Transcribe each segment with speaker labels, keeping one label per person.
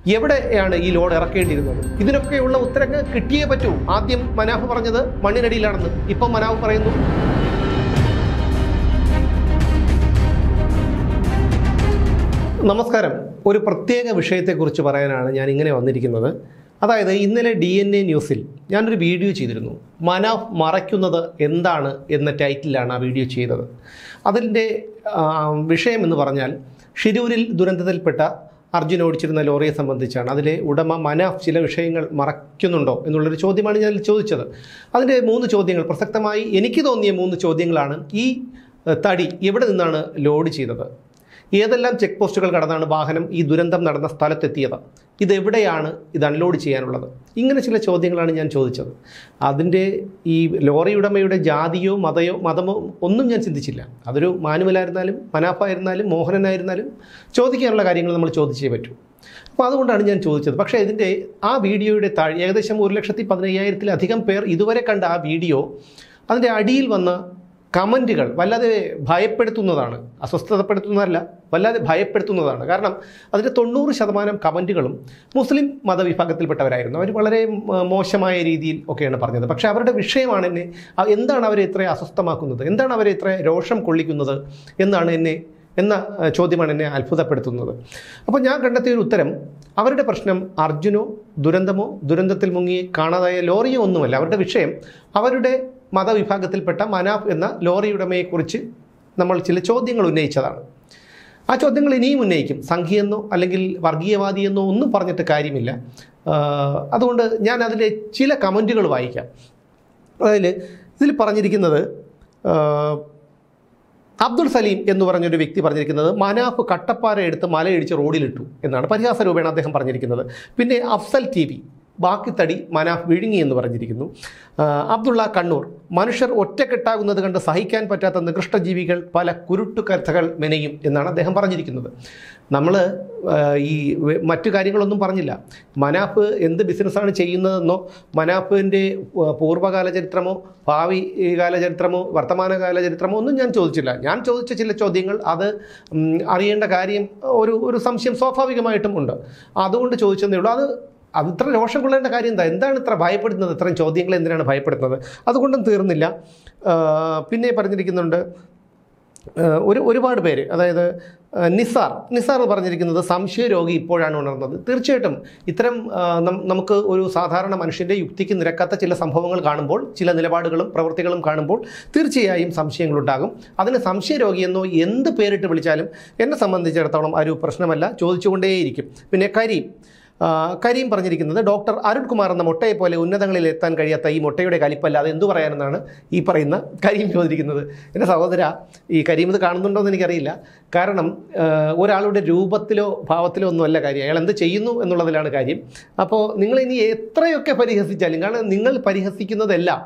Speaker 1: എവിടെയാണ് ഈ ലോഡ് ഇറക്കേണ്ടിയിരുന്നത്? ഇതിനൊക്കെയുള്ള ഉത്തരങ്ങൾ കിട്ടിയേ പറ്റൂ. ആദ്യം മനാഫ് പറഞ്ഞത് മണ്ണിനടിയിലാണെന്ന്, ഇപ്പം മനാഫ് പറയുന്നു നമസ്കാരം. ഒരു പ്രത്യേക വിഷയത്തെക്കുറിച്ച് പറയാനാണ് ഞാൻ ഇങ്ങനെ വന്നിരിക്കുന്നത്. അതായത് ഇന്നലെ DNA ന്യൂസിൽ ഞാനൊരു വീഡിയോ ചെയ്തിരുന്നു. മനാഫ് മറയ്ക്കുന്നത് എന്താണ് എന്ന ടൈറ്റിലാണ് ആ വീഡിയോ ചെയ്തത്. അതിൻ്റെ വിഷയം എന്ന് പറഞ്ഞാൽ ഷിരൂരിൽ ദുരന്തത്തിൽപ്പെട്ട അർജുൻ ഓടിച്ചിരുന്ന ലോറിയെ സംബന്ധിച്ചാണ്. അതിലെ ഉടമ മനാഫ് ചില വിഷയങ്ങൾ മറയ്ക്കുന്നുണ്ടോ എന്നുള്ളൊരു ചോദ്യമാണ് ഞാൻ ചോദിച്ചത്. അതിൻ്റെ 3 ചോദ്യങ്ങൾ, പ്രസക്തമായി എനിക്ക് തോന്നിയ 3 ചോദ്യങ്ങളാണ്. ഈ തടി എവിടെ നിന്നാണ് ലോഡ് ചെയ്തത്? ഏതെല്ലാം ചെക്ക് പോസ്റ്റുകൾ കടന്നാണ് വാഹനം ഈ ദുരന്തം നടന്ന സ്ഥലത്തെത്തിയത്? ഇതെവിടെയാണ് ഇത് അൺലോഡ് ചെയ്യാനുള്ളത്? ഇങ്ങനെ ചില ചോദ്യങ്ങളാണ് ഞാൻ ചോദിച്ചത്. അതിൻ്റെ ഈ ലോറി ഉടമയുടെ ജാതിയോ മതമോ ഒന്നും ഞാൻ ചിന്തിച്ചില്ല. അതൊരു മാനുവലായിരുന്നാലും മനാഫായിരുന്നാലും മോഹനനായിരുന്നാലും ചോദിക്കാനുള്ള കാര്യങ്ങൾ നമ്മൾ ചോദിച്ചേ പറ്റൂ. അപ്പോൾ അതുകൊണ്ടാണ് ഞാൻ ചോദിച്ചത്. പക്ഷേ ഇതിൻ്റെ ആ വീഡിയോയുടെ താഴെ ഏകദേശം 1,15,000-ലധികം പേർ ഇതുവരെ കണ്ട ആ വീഡിയോ, അതിൻ്റെ അടിയിൽ വന്ന കമൻറ്റുകൾ വല്ലാതെ ഭയപ്പെടുത്തുന്നതാണ്. അസ്വസ്ഥതപ്പെടുത്തുന്നതല്ല, വല്ലാതെ ഭയപ്പെടുത്തുന്നതാണ്. കാരണം അതിൻ്റെ 90% കമൻറ്റുകളും മുസ്ലിം മതവിഭാഗത്തിൽപ്പെട്ടവരായിരുന്നു. അവർ വളരെ മോശമായ രീതിയിൽ ഒക്കെയാണ് പറഞ്ഞത്. പക്ഷേ അവരുടെ വിഷയമാണ് എന്താണ് അവരെ ഇത്ര അസ്വസ്ഥമാക്കുന്നത്, എന്താണ് അവരെ ഇത്ര രോഷം കൊള്ളിക്കുന്നത് എന്ന ചോദ്യമാണ് എന്നെ അത്ഭുതപ്പെടുത്തുന്നത്. അപ്പോൾ ഞാൻ കണ്ടെത്തിയ ഒരു ഉത്തരം, അവരുടെ പ്രശ്നം അർജുനോ ദുരന്തമോ ദുരന്തത്തിൽ മുങ്ങി കാണാതായ ലോറിയോ ഒന്നുമല്ല. അവരുടെ വിഷയം അവരുടെ മതവിഭാഗത്തിൽപ്പെട്ട മനാഫ് എന്ന ലോറി ഉടമയെക്കുറിച്ച് നമ്മൾ ചില ചോദ്യങ്ങൾ ഉന്നയിച്ചതാണ്. ആ ചോദ്യങ്ങൾ ഇനിയും ഉന്നയിക്കും. സംഘിയെന്നോ അല്ലെങ്കിൽ വർഗീയവാദിയെന്നോ ഒന്നും പറഞ്ഞിട്ട് കാര്യമില്ല. അതുകൊണ്ട് ഞാൻ അതിലെ ചില കമൻറ്റുകൾ വായിക്കാം. ഇതിൽ പറഞ്ഞിരിക്കുന്നത്, അബ്ദുൾ സലീം എന്ന് പറഞ്ഞൊരു വ്യക്തി പറഞ്ഞിരിക്കുന്നത്, മനാഫ് കട്ടപ്പാറ എടുത്ത് മലയിടിച്ച് റോഡിലിട്ടു എന്നാണ് പരിഹാസ രൂപേണ അദ്ദേഹം പറഞ്ഞിരിക്കുന്നത്. പിന്നെ അഫ്സൽ TV, ബാക്കി തടി മനാഫ് വിഴുങ്ങി എന്ന് പറഞ്ഞിരിക്കുന്നു. അബ്ദുള്ള കണ്ണൂർ, മനുഷ്യർ ഒറ്റക്കെട്ടാകുന്നത് കണ്ട് സഹിക്കാൻ പറ്റാത്ത നികൃഷ്ടജീവികൾ പല കുരുട്ടുകഥകൾ മെനയും എന്നാണ് അദ്ദേഹം പറഞ്ഞിരിക്കുന്നത്. നമ്മൾ ഈ മറ്റു കാര്യങ്ങളൊന്നും പറഞ്ഞില്ല. മനാഫ് എന്ത് ബിസിനസ്സാണ് ചെയ്യുന്നതെന്നോ മനാഫിൻ്റെ പൂർവ്വകാല ചരിത്രമോ ഭാവി കാല ചരിത്രമോ വർത്തമാനകാല ചരിത്രമോ ഒന്നും ഞാൻ ചോദിച്ചില്ല. ഞാൻ ചോദിച്ച ചില ചോദ്യങ്ങൾ അത് അറിയേണ്ട കാര്യം ഒരു സംശയം സ്വാഭാവികമായിട്ടും ഉണ്ട്. അതുകൊണ്ട് ചോദിച്ചതേ ഉള്ളൂ. അത് ഇത്ര രോഷം കൊള്ളേണ്ട കാര്യം എന്താണ് ഇത്ര ഭയപ്പെടുന്നത്? ഇത്രയും ചോദ്യങ്ങൾ എന്തിനാണ് ഭയപ്പെടുന്നത്? അതുകൊണ്ടും തീർന്നില്ല. പിന്നെ പറഞ്ഞിരിക്കുന്നുണ്ട് ഒരുപാട് പേര്, അതായത് നിസാർ പറഞ്ഞിരിക്കുന്നത്, സംശയരോഗി ഇപ്പോഴാണ് ഉണർന്നത്. തീർച്ചയായിട്ടും ഇത്തരം നമുക്ക് ഒരു സാധാരണ മനുഷ്യൻ്റെ യുക്തിക്ക് നിരക്കാത്ത ചില സംഭവങ്ങൾ കാണുമ്പോൾ, ചില നിലപാടുകളും പ്രവൃത്തികളും കാണുമ്പോൾ തീർച്ചയായും സംശയങ്ങളുണ്ടാകും. അതിന് സംശയരോഗിയെന്നോ എന്ത് പേരിട്ട് വിളിച്ചാലും എന്നെ സംബന്ധിച്ചിടത്തോളം ഒരു പ്രശ്നമല്ല, ചോദിച്ചുകൊണ്ടേയിരിക്കും. പിന്നെ കരീം പറഞ്ഞിരിക്കുന്നത്, ഡോക്ടർ അരുൺകുമാർ എന്ന മുട്ടയെ പോലെ ഉന്നതങ്ങളിൽ എത്താൻ കഴിയാത്ത ഈ മുട്ടയുടെ കലിപ്പല്ല, അത് എന്തു പറയാനെന്നാണ് ഈ പറയുന്ന കരീം ചോദിക്കുന്നത്. എൻ്റെ സഹോദര, ഈ കരീം ഇത് കാണുന്നുണ്ടോ എന്ന് എനിക്കറിയില്ല. കാരണം ഒരാളുടെ രൂപത്തിലോ ഭാവത്തിലോ ഒന്നുമല്ല കാര്യം, അയാൾ എന്ത് ചെയ്യുന്നു എന്നുള്ളതിലാണ് കാര്യം. അപ്പോൾ നിങ്ങളിനി എത്രയൊക്കെ പരിഹസിച്ചാലും, കാരണം നിങ്ങൾ പരിഹസിക്കുന്നതെല്ലാം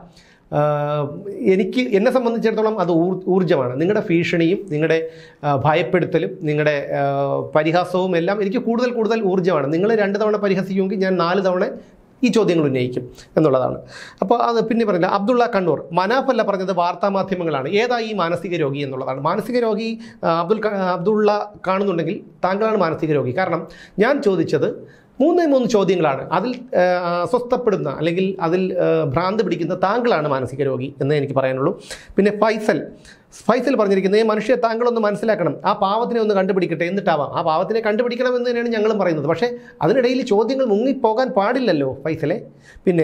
Speaker 1: എന്നെ സംബന്ധിച്ചിടത്തോളം അത് ഊർജ്ജമാണ്. നിങ്ങളുടെ ഭീഷണിയും നിങ്ങളുടെ ഭയപ്പെടുത്തലും നിങ്ങളുടെ പരിഹാസവും എല്ലാം എനിക്ക് കൂടുതൽ ഊർജ്ജമാണ്. നിങ്ങൾ 2 തവണ പരിഹസിക്കുമെങ്കിൽ ഞാൻ 4 തവണ ഈ ചോദ്യങ്ങൾ ഉന്നയിക്കും എന്നുള്ളതാണ്. അപ്പോൾ അത് പിന്നെ പറഞ്ഞില്ല. അബ്ദുള്ള കണ്ണൂർ, മനാഫല്ല പറഞ്ഞത് വാർത്താമാധ്യമങ്ങളാണ്. ഏതാ ഈ മാനസിക രോഗി എന്നുള്ളതാണ്. മാനസിക രോഗി അബ്ദുള്ള കാണുന്നുണ്ടെങ്കിൽ താങ്കളാണ് മാനസിക രോഗി. കാരണം ഞാൻ ചോദിച്ചത് 3 ചോദ്യങ്ങളാണ്. അതിൽ അസ്വസ്ഥപ്പെടുന്ന അല്ലെങ്കിൽ അതിൽ ഭ്രാന്ത് പിടിക്കുന്ന താങ്കളാണ് മാനസിക രോഗി എന്നേ എനിക്ക് പറയാനുള്ളൂ. പിന്നെ ഫൈസൽ പറഞ്ഞിരിക്കുന്നത്, മനുഷ്യ താങ്കളൊന്ന് മനസ്സിലാക്കണം, ആ പാവത്തിനെ ഒന്ന് കണ്ടുപിടിക്കട്ടെ, എന്നിട്ടാവാം. ആ പാവത്തിനെ കണ്ടുപിടിക്കണം എന്ന് തന്നെയാണ് ഞങ്ങളും പറയുന്നത്. പക്ഷേ അതിനിടയിൽ ചോദ്യങ്ങൾ മുങ്ങിപ്പോകാൻ പാടില്ലല്ലോ ഫൈസലെ. പിന്നെ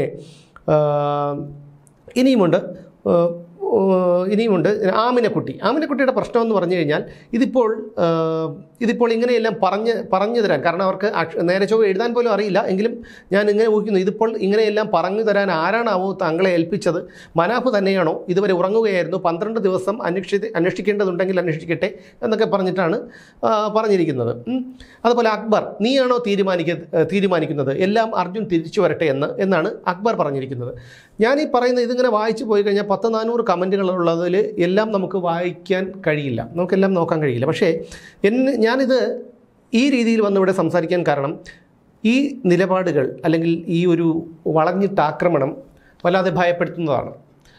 Speaker 1: ഇനിയുമുണ്ട് ആമിനക്കുട്ടിയുടെ പ്രശ്നം എന്ന് പറഞ്ഞു കഴിഞ്ഞാൽ, ഇതിപ്പോൾ ഇങ്ങനെയെല്ലാം പറഞ്ഞു തരാൻ, കാരണം അവർക്ക് നേരെ ചൊവ്വ എഴുതാൻ പോലും അറിയില്ല. എങ്കിലും ഞാൻ ഇങ്ങനെ ഊഹിക്കുന്നു, ഇതിപ്പോൾ ഇങ്ങനെയെല്ലാം പറഞ്ഞു തരാൻ ആരാണാവോ താങ്കളെ ഏൽപ്പിച്ചത്? മനാഫ് തന്നെയാണോ? ഇതുവരെ ഉറങ്ങുകയായിരുന്നു, 12 ദിവസം അന്വേഷിക്കേണ്ടതുണ്ടെങ്കിൽ അന്വേഷിക്കട്ടെ എന്നൊക്കെ പറഞ്ഞിട്ടാണ് പറഞ്ഞിരിക്കുന്നത്. അതുപോലെ അക്ബർ, നീയാണോ തീരുമാനിക്കുന്നത്, എല്ലാം അർജുൻ തിരിച്ചു വരട്ടെ എന്നാണ് അക്ബർ പറഞ്ഞിരിക്കുന്നത്. ഞാനീ പറയുന്നത് ഇതിങ്ങനെ വായിച്ചു പോയി കഴിഞ്ഞാൽ 100-400 കമൻറ്റുകളുള്ളതിൽ എല്ലാം നമുക്ക് വായിക്കാൻ കഴിയില്ല, നമുക്കെല്ലാം നോക്കാൻ കഴിയില്ല. പക്ഷേ ഞാനിത് ഈ രീതിയിൽ വന്നിവിടെ സംസാരിക്കാൻ കാരണം, ഈ നിലപാടുകൾ അല്ലെങ്കിൽ ഈ ഒരു വളഞ്ഞിട്ട ആക്രമണം വല്ലാതെ ഭയപ്പെടുത്തുന്നതാണ്.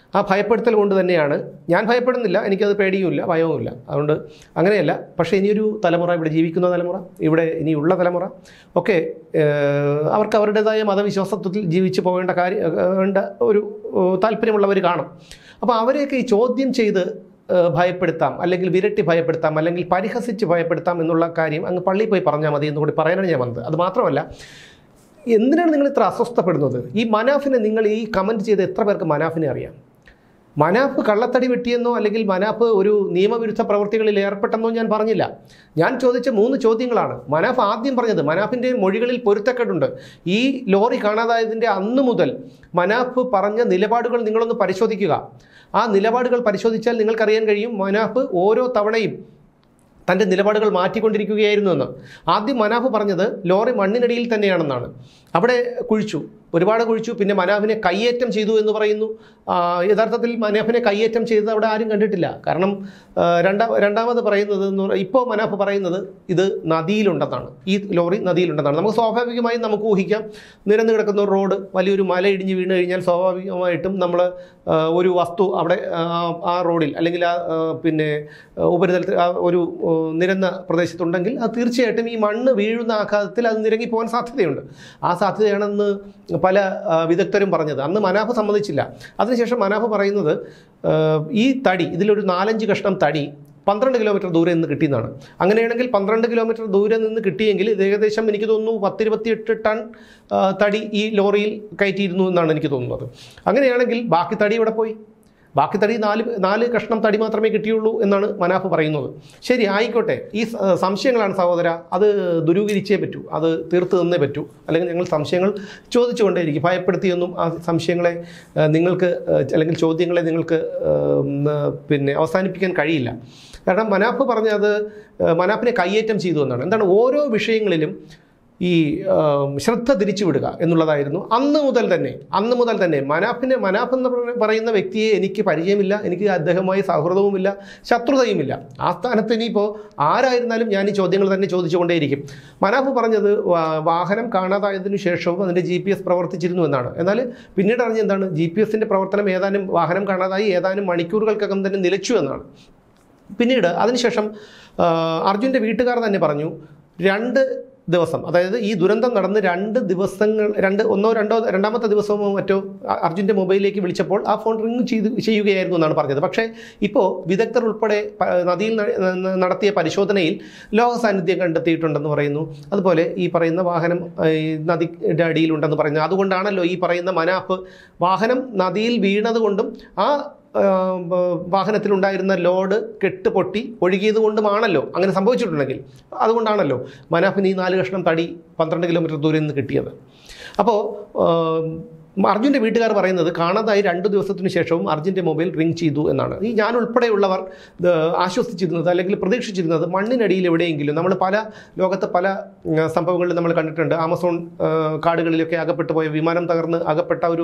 Speaker 1: ആ ഭയപ്പെടുത്തൽ കൊണ്ട് തന്നെയാണ്. ഞാൻ ഭയപ്പെടുന്നില്ല, എനിക്കത് പേടിയുമില്ല, ഭയവുമില്ല. അതുകൊണ്ട് അങ്ങനെയല്ല. പക്ഷേ ഇനിയൊരു തലമുറ, ഇവിടെ ജീവിക്കുന്ന തലമുറ, ഇവിടെ ഇനിയുള്ള തലമുറ ഒക്കെ അവർക്ക് അവരുടേതായ മതവിശ്വാസത്തിൽ ജീവിച്ച് പോകേണ്ട വേണ്ട ഒരു താല്പര്യമുള്ളവർ കാണും. അപ്പോൾ അവരെയൊക്കെ ഈ ചോദ്യം ചെയ്ത് ഭയപ്പെടുത്താം, അല്ലെങ്കിൽ വിരട്ടി ഭയപ്പെടുത്താം, അല്ലെങ്കിൽ പരിഹസിച്ച് ഭയപ്പെടുത്താം എന്നുള്ള കാര്യം അങ്ങ് പള്ളിയിൽ പോയി പറഞ്ഞാൽ മതി എന്നുകൂടി പറയാനാണ് ഞാൻ വന്നത്. അത് മാത്രമല്ല, എന്തിനാണ് നിങ്ങൾ ഇത്ര അസ്വസ്ഥപ്പെടുന്നത്? ഈ മനാഫിനെ നിങ്ങൾ ഈ കമൻറ്റ് ചെയ്ത് എത്ര പേർക്ക് മനാഫിനെ അറിയാം? മനാഫ് കള്ളത്തടി വെട്ടിയെന്നോ അല്ലെങ്കിൽ മനാഫ് ഒരു നിയമവിരുദ്ധ പ്രവൃത്തികളിൽ ഏർപ്പെട്ടെന്നോ ഞാൻ പറഞ്ഞില്ല. ഞാൻ ചോദിച്ച 3 ചോദ്യങ്ങളാണ്. മനാഫ് ആദ്യം പറഞ്ഞത്, മനാഫിൻ്റെ മൊഴികളിൽ പൊരുത്തക്കേടുണ്ട്. ഈ ലോറി കാണാതായതിൻ്റെ അന്ന് മുതൽ മനാഫ് പറഞ്ഞ നിലപാടുകൾ നിങ്ങളൊന്ന് പരിശോധിക്കുക. ആ നിലപാടുകൾ പരിശോധിച്ചാൽ നിങ്ങൾക്കറിയാൻ കഴിയും മനാഫ് ഓരോ തവണയും തൻ്റെ നിലപാടുകൾ മാറ്റിക്കൊണ്ടിരിക്കുകയായിരുന്നു എന്ന്. ആദ്യം മനാഫ് പറഞ്ഞത് ലോറി മണ്ണിനടിയിൽ തന്നെയാണെന്നാണ്. അവിടെ കുഴിച്ചു, ഒരുപാട് കുഴിച്ചു. പിന്നെ മനാഫിനെ കയ്യേറ്റം ചെയ്തു എന്ന് പറയുന്നു. യഥാർത്ഥത്തിൽ മനാഫിനെ കയ്യേറ്റം ചെയ്തത് അവിടെ ആരും കണ്ടിട്ടില്ല. കാരണം രണ്ടാമത് പറയുന്നത് ഇപ്പോൾ മനാഫ് പറയുന്നത് ഇത് നദിയിലുണ്ടെന്നാണ്, ഈ ലോറി നദിയിലുണ്ടെന്നാണ്. നമുക്ക് സ്വാഭാവികമായും നമുക്ക് ഊഹിക്കാം, നിരന്ന് കിടക്കുന്ന ഒരു റോഡ്, വലിയൊരു മല ഇടിഞ്ഞ് വീണ് കഴിഞ്ഞാൽ സ്വാഭാവികമായിട്ടും നമ്മൾ ഒരു വസ്തു അവിടെ ആ റോഡിൽ അല്ലെങ്കിൽ പിന്നെ ഉപരിതലത്തിൽ ഒരു നിരന്ന പ്രദേശത്തുണ്ടെങ്കിൽ അത് തീർച്ചയായിട്ടും ഈ മണ്ണ് വീഴുന്ന ആഘാതത്തിൽ അത് നിരങ്ങി പോകാൻ സാധ്യതയുണ്ട്. ആ സാധ്യതയാണെന്ന് പല വിദഗ്ധരും പറഞ്ഞത്. അന്ന് മനാഫ് സമ്മതിച്ചില്ല. അതിനുശേഷം മനാഫ് പറയുന്നത് ഈ തടി, ഇതിലൊരു 4-5 കഷ്ണം തടി 12 കിലോമീറ്റർ ദൂരെ നിന്ന് കിട്ടിയെന്നാണ്. അങ്ങനെയാണെങ്കിൽ 12 കിലോമീറ്റർ ദൂരെ നിന്ന് കിട്ടിയെങ്കിൽ ഇത് ഏകദേശം എനിക്ക് തോന്നുന്നു 10-28 ടൺ തടി ഈ ലോറിയിൽ കയറ്റിയിരുന്നു എന്നാണ് എനിക്ക് തോന്നുന്നത്. അങ്ങനെയാണെങ്കിൽ ബാക്കി തടി ഇവിടെ പോയി? ബാക്കി തടി 4 കഷ്ണം തടി മാത്രമേ കിട്ടിയുള്ളൂ എന്നാണ് മനാഫ് പറയുന്നത്. ശരി, ആയിക്കോട്ടെ. ഈ സംശയങ്ങളാണ് സഹോദര, അത് ദുരൂകരിച്ചേ പറ്റൂ, അത് തീർത്ത് തന്നേ പറ്റൂ. അല്ലെങ്കിൽ ഞങ്ങൾ സംശയങ്ങൾ ചോദിച്ചുകൊണ്ടേയിരിക്കും. ഭയപ്പെടുത്തിയൊന്നും ആ സംശയങ്ങളെ നിങ്ങൾക്ക് അല്ലെങ്കിൽ ചോദ്യങ്ങളെ നിങ്ങൾക്ക് പിന്നെ അവസാനിപ്പിക്കാൻ കഴിയില്ല. കാരണം മനാഫ് പറഞ്ഞത് മനാഫിനെ കയ്യേറ്റം ചെയ്തു എന്നാണ്. എന്താണ്, ഓരോ വിഷയങ്ങളിലും ഈ ശ്രദ്ധ തിരിച്ചുവിടുക എന്നുള്ളതായിരുന്നു അന്ന് മുതൽ തന്നെ. മനാഫ് എന്ന് പറയുന്ന വ്യക്തിയെ എനിക്ക് പരിചയമില്ല, എനിക്ക് അദ്ദേഹവുമായി സൗഹൃദവുമില്ല, ശത്രുതയുമില്ല. ആ സ്ഥാനത്ത് ഇനിയിപ്പോൾ ആരായിരുന്നാലും ഞാൻ ഈ ചോദ്യങ്ങൾ തന്നെ ചോദിച്ചുകൊണ്ടേയിരിക്കും. മനാഫ് പറഞ്ഞത് വാഹനം കാണാതായതിനു ശേഷവും അതിൻ്റെ GPS പ്രവർത്തിച്ചിരുന്നു എന്നാണ്. എന്നാൽ പിന്നീട് അറിഞ്ഞ എന്താണ്, GPS-ൻ്റെ പ്രവർത്തനം വാഹനം കാണാതായി ഏതാനും മണിക്കൂറുകൾക്കകം തന്നെ നിലച്ചു എന്നാണ്. പിന്നീട് അതിനുശേഷം അർജുൻ്റെ വീട്ടുകാർ തന്നെ പറഞ്ഞു, 2 ദിവസം, അതായത് ഈ ദുരന്തം നടന്ന് 2 ദിവസങ്ങൾ, രണ്ടാമത്തെ ദിവസമോ മറ്റോ അർജുൻ്റെ മൊബൈലിലേക്ക് വിളിച്ചപ്പോൾ ആ ഫോൺ റിങ് ചെയ്യുകയായിരുന്നു എന്നാണ് പറഞ്ഞത്. പക്ഷേ ഇപ്പോൾ വിദഗ്ധർ ഉൾപ്പെടെ നദിയിൽ നടത്തിയ പരിശോധനയിൽ ലോഹ സാന്നിധ്യം കണ്ടെത്തിയിട്ടുണ്ടെന്ന് പറയുന്നു. അതുപോലെ ഈ പറയുന്ന വാഹനം നദിയുടെ അടിയിലുണ്ടെന്ന് പറയുന്നു. അതുകൊണ്ടാണല്ലോ ഈ പറയുന്ന മനാഫ് വാഹനം നദിയിൽ വീണത് കൊണ്ടും ആ വാഹനത്തിലുണ്ടായിരുന്ന ലോഡ് കെട്ടുപൊട്ടി ഒഴുകിയത് കൊണ്ടുമാണല്ലോ അങ്ങനെ സംഭവിച്ചിട്ടുണ്ടെങ്കിൽ, അതുകൊണ്ടാണല്ലോ മനാഫിന് ഈ 4 കഷ്ണം തടി 12 കിലോമീറ്റർ ദൂരെ നിന്ന് കിട്ടിയത്. അപ്പോൾ അർജുൻ്റെ വീട്ടുകാർ പറയുന്നത് കാണാതായി 2 ദിവസത്തിന് ശേഷവും അർജുൻ്റെ മൊബൈൽ റിങ് ചെയ്തു എന്നാണ്. ഈ ഞാൻ ഉൾപ്പെടെയുള്ളവർ ആശ്വസിച്ചിരുന്നത് അല്ലെങ്കിൽ പ്രതീക്ഷിച്ചിരുന്നത് മണ്ണിനടിയിൽ എവിടെയെങ്കിലും, നമ്മൾ ലോകത്തെ പല സംഭവങ്ങളിൽ നമ്മൾ കണ്ടിട്ടുണ്ട്. ആമസോൺ കാടുകളിലൊക്കെ അകപ്പെട്ടു പോയ, വിമാനം തകർന്ന് അകപ്പെട്ട ഒരു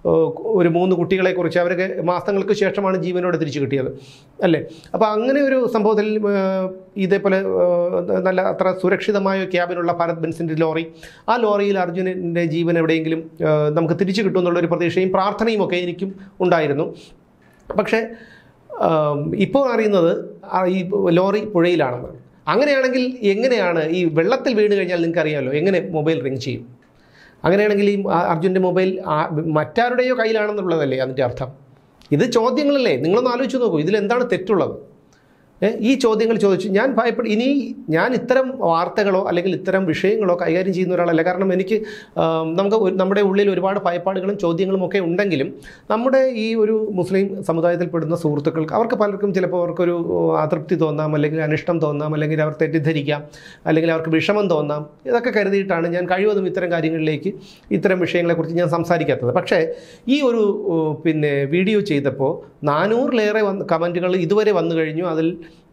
Speaker 1: 3 കുട്ടികളെക്കുറിച്ച്, അവരൊക്കെ മാസങ്ങൾക്ക് ശേഷമാണ് ജീവനോടെ തിരിച്ചു കിട്ടിയത് അല്ലേ. അപ്പോൾ അങ്ങനെ ഒരു സംഭവത്തിൽ ഇതേപോലെ നല്ല അത്ര സുരക്ഷിതമായ ക്യാബിനുള്ള ഭാരത് ബെൻസിൻ്റെ ലോറി, ആ ലോറിയിൽ അർജുനൻ്റെ ജീവൻ എവിടെയെങ്കിലും നമുക്ക് തിരിച്ചു കിട്ടുമെന്നുള്ളൊരു പ്രതീക്ഷയും പ്രാർത്ഥനയും ഒക്കെ എനിക്കും ഉണ്ടായിരുന്നു. പക്ഷേ ഇപ്പോൾ അറിയുന്നത് ഈ ലോറി പുഴയിലാണെന്ന്. അങ്ങനെയാണെങ്കിൽ എങ്ങനെയാണ് ഈ വെള്ളത്തിൽ വീണ് കഴിഞ്ഞാൽ നിങ്ങൾക്കറിയാമല്ലോ എങ്ങനെ മൊബൈൽ റിങ് ചെയ്യും? അങ്ങനെയാണെങ്കിൽ ഈ അർജുൻ്റെ മൊബൈൽ മറ്റാരുടെയോ കയ്യിലാണെന്നുള്ളതല്ലേ അതിൻ്റെ അർത്ഥം? ഇത് ചോദ്യങ്ങളല്ലേ, നിങ്ങളൊന്ന് ആലോചിച്ച് നോക്കൂ, ഇതിലെന്താണ് തെറ്റുള്ളത്? ഈ ചോദ്യങ്ങൾ ചോദിച്ചു ഞാൻ ഭയപ്പെടും. ഇനി ഞാൻ ഇത്തരം വാർത്തകളോ അല്ലെങ്കിൽ ഇത്തരം വിഷയങ്ങളോ കൈകാര്യം ചെയ്യുന്ന ഒരാളല്ല. കാരണം എനിക്ക് നമ്മുടെ ഉള്ളിൽ ഒരുപാട് ഭയപ്പാടുകളും ചോദ്യങ്ങളും ഒക്കെ ഉണ്ടെങ്കിലും നമ്മുടെ ഈ ഒരു മുസ്ലിം സമുദായത്തിൽപ്പെടുന്ന സുഹൃത്തുക്കൾക്ക്, അവർക്ക് പലർക്കും ചിലപ്പോൾ അവർക്കൊരു അതൃപ്തി തോന്നാം, അല്ലെങ്കിൽ അനിഷ്ടം തോന്നാം, അല്ലെങ്കിൽ അവർ തെറ്റിദ്ധരിക്കാം, അല്ലെങ്കിൽ അവർക്ക് വിഷമം തോന്നാം. ഇതൊക്കെ കരുതിയിട്ടാണ് ഞാൻ കഴിവതും ഇത്തരം കാര്യങ്ങളിലേക്ക്, ഇത്തരം വിഷയങ്ങളെക്കുറിച്ച് ഞാൻ സംസാരിക്കാത്തത്. പക്ഷേ ഈ ഒരു വീഡിയോ ചെയ്തപ്പോൾ 400-ലേറെ കമൻറ്റുകൾ ഇതുവരെ വന്നു കഴിഞ്ഞു. അതിൽ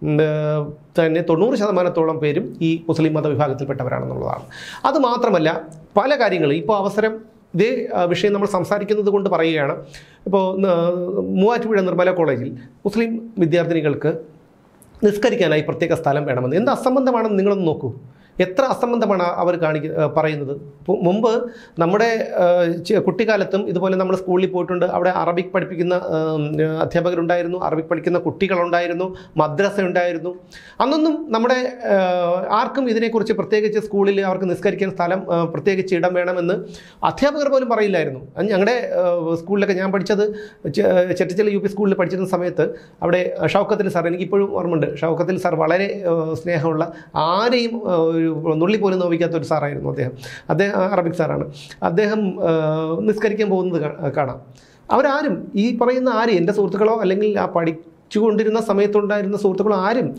Speaker 1: തന്നെ 90% പേരും ഈ മുസ്ലിം മതവിഭാഗത്തിൽപ്പെട്ടവരാണെന്നുള്ളതാണ്. അതുമാത്രമല്ല പല കാര്യങ്ങളും ഇപ്പോൾ ഇതേ വിഷയം നമ്മൾ സംസാരിക്കുന്നത് കൊണ്ട് പറയുകയാണ്. ഇപ്പോൾ മൂവാറ്റുപുഴ നിർമ്മല കോളേജിൽ മുസ്ലിം വിദ്യാർത്ഥിനികൾക്ക് നിസ്കരിക്കാനായി പ്രത്യേക സ്ഥലം വേണമെന്ന്. എന്ത് അസംബന്ധമാണെന്ന് നിങ്ങളൊന്ന് നോക്കൂ. എത്ര അസംബന്ധമാണ് അവർ പറയുന്നത്. മുമ്പ് നമ്മുടെ കുട്ടിക്കാലത്തും ഇതുപോലെ നമ്മൾ സ്കൂളിൽ പോയിട്ടുണ്ട്. അവിടെ അറബിക് പഠിപ്പിക്കുന്ന അധ്യാപകരുണ്ടായിരുന്നു, അറബിക് പഠിക്കുന്ന കുട്ടികളുണ്ടായിരുന്നു, മദ്രസ ഉണ്ടായിരുന്നു. അന്നൊന്നും നമ്മുടെ ആർക്കും ഇതിനെക്കുറിച്ച് പ്രത്യേകിച്ച് സ്കൂളിൽ അവർക്ക് നിസ്കരിക്കാൻ സ്ഥലം പ്രത്യേകിച്ച് ഇടം വേണമെന്ന് അധ്യാപകർ പോലും പറയില്ലായിരുന്നു. ഞങ്ങളുടെ സ്കൂളിലൊക്കെ ഞാൻ പഠിച്ചത് ചെട്ടിച്ചൽ UP സ്കൂളിൽ പഠിച്ചിരുന്ന സമയത്ത് അവിടെ ഷൗക്കത്തിൽ സാർ, എനിക്കിപ്പോഴും ഓർമ്മയുണ്ട്, ഷൗക്കത്തിൽ സാർ വളരെ സ്നേഹമുള്ള, ആരെയും ഒരു നുള്ളി പോലും നോവിക്കാത്ത ഒരു സാറായിരുന്നു അദ്ദേഹം അറബിക് സാറാണ്. അദ്ദേഹം നിസ്കരിക്കാൻ പോകുന്നത് കാണാം. അവരാരും ഈ പറയുന്ന ആരും എൻ്റെ സുഹൃത്തുക്കളോ അല്ലെങ്കിൽ ആ പഠിച്ചുകൊണ്ടിരുന്ന സമയത്തുണ്ടായിരുന്ന സുഹൃത്തുക്കളോ ആരും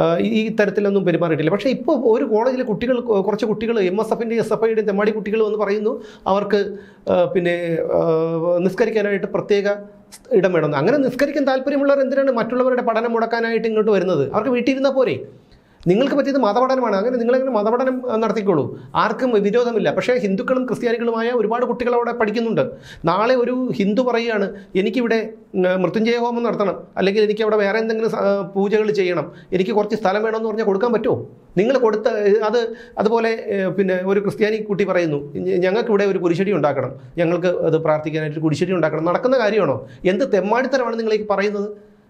Speaker 1: ഈ തരത്തിലൊന്നും പെരുമാറിയിട്ടില്ല. പക്ഷേ ഇപ്പോൾ ഒരു കോളേജിലെ കുട്ടികൾ, കുറച്ച് കുട്ടികൾ MSFൻ്റെയും SFIയുടെയും തെമ്മാടി കുട്ടികൾ എന്ന് പറയുന്നു അവർക്ക് പിന്നെ നിസ്കരിക്കാനായിട്ട് പ്രത്യേക ഇടം വേണമെന്ന്. അങ്ങനെ നിസ്കരിക്കാൻ താല്പര്യമുള്ളവർ എന്തിനാണ് മറ്റുള്ളവരുടെ പഠനം മുടക്കാനായിട്ട് ഇങ്ങോട്ട് വരുന്നത്? അവർക്ക് വീട്ടിൽ ഇരുന്നാൽ പോരെ? നിങ്ങൾക്ക് പറ്റിയത് മതപഠനമാണ്. അങ്ങനെ നിങ്ങളെങ്ങനെ മതപഠനം നടത്തിക്കോളൂ, ആർക്കും വിരോധമില്ല. പക്ഷേ ഹിന്ദുക്കളും ക്രിസ്ത്യാനികളുമായ ഒരുപാട് കുട്ടികൾ അവിടെ പഠിക്കുന്നുണ്ട്. നാളെ ഒരു ഹിന്ദു പറയുകയാണ് എനിക്കിവിടെ മൃത്യുഞ്ജയ ഹോമം നടത്തണം, അല്ലെങ്കിൽ എനിക്ക് അവിടെ വേറെ എന്തെങ്കിലും പൂജകൾ ചെയ്യണം, എനിക്ക് കുറച്ച് സ്ഥലം വേണമെന്ന് പറഞ്ഞാൽ കൊടുക്കാൻ പറ്റുമോ? നിങ്ങൾ കൊടുത്ത അതുപോലെ പിന്നെ ഒരു ക്രിസ്ത്യാനി കുട്ടി പറയുന്നു ഞങ്ങൾക്കിവിടെ ഒരു കുരിശടി ഉണ്ടാക്കണം, ഞങ്ങൾക്ക് അത് പ്രാർത്ഥിക്കാനായിട്ട് കുരിശടി ഉണ്ടാക്കണം. നടക്കുന്ന കാര്യമാണോ? എന്ത് തെമ്മാടിത്തരമാണ് നിങ്ങളേക്ക് പറയുന്നത്?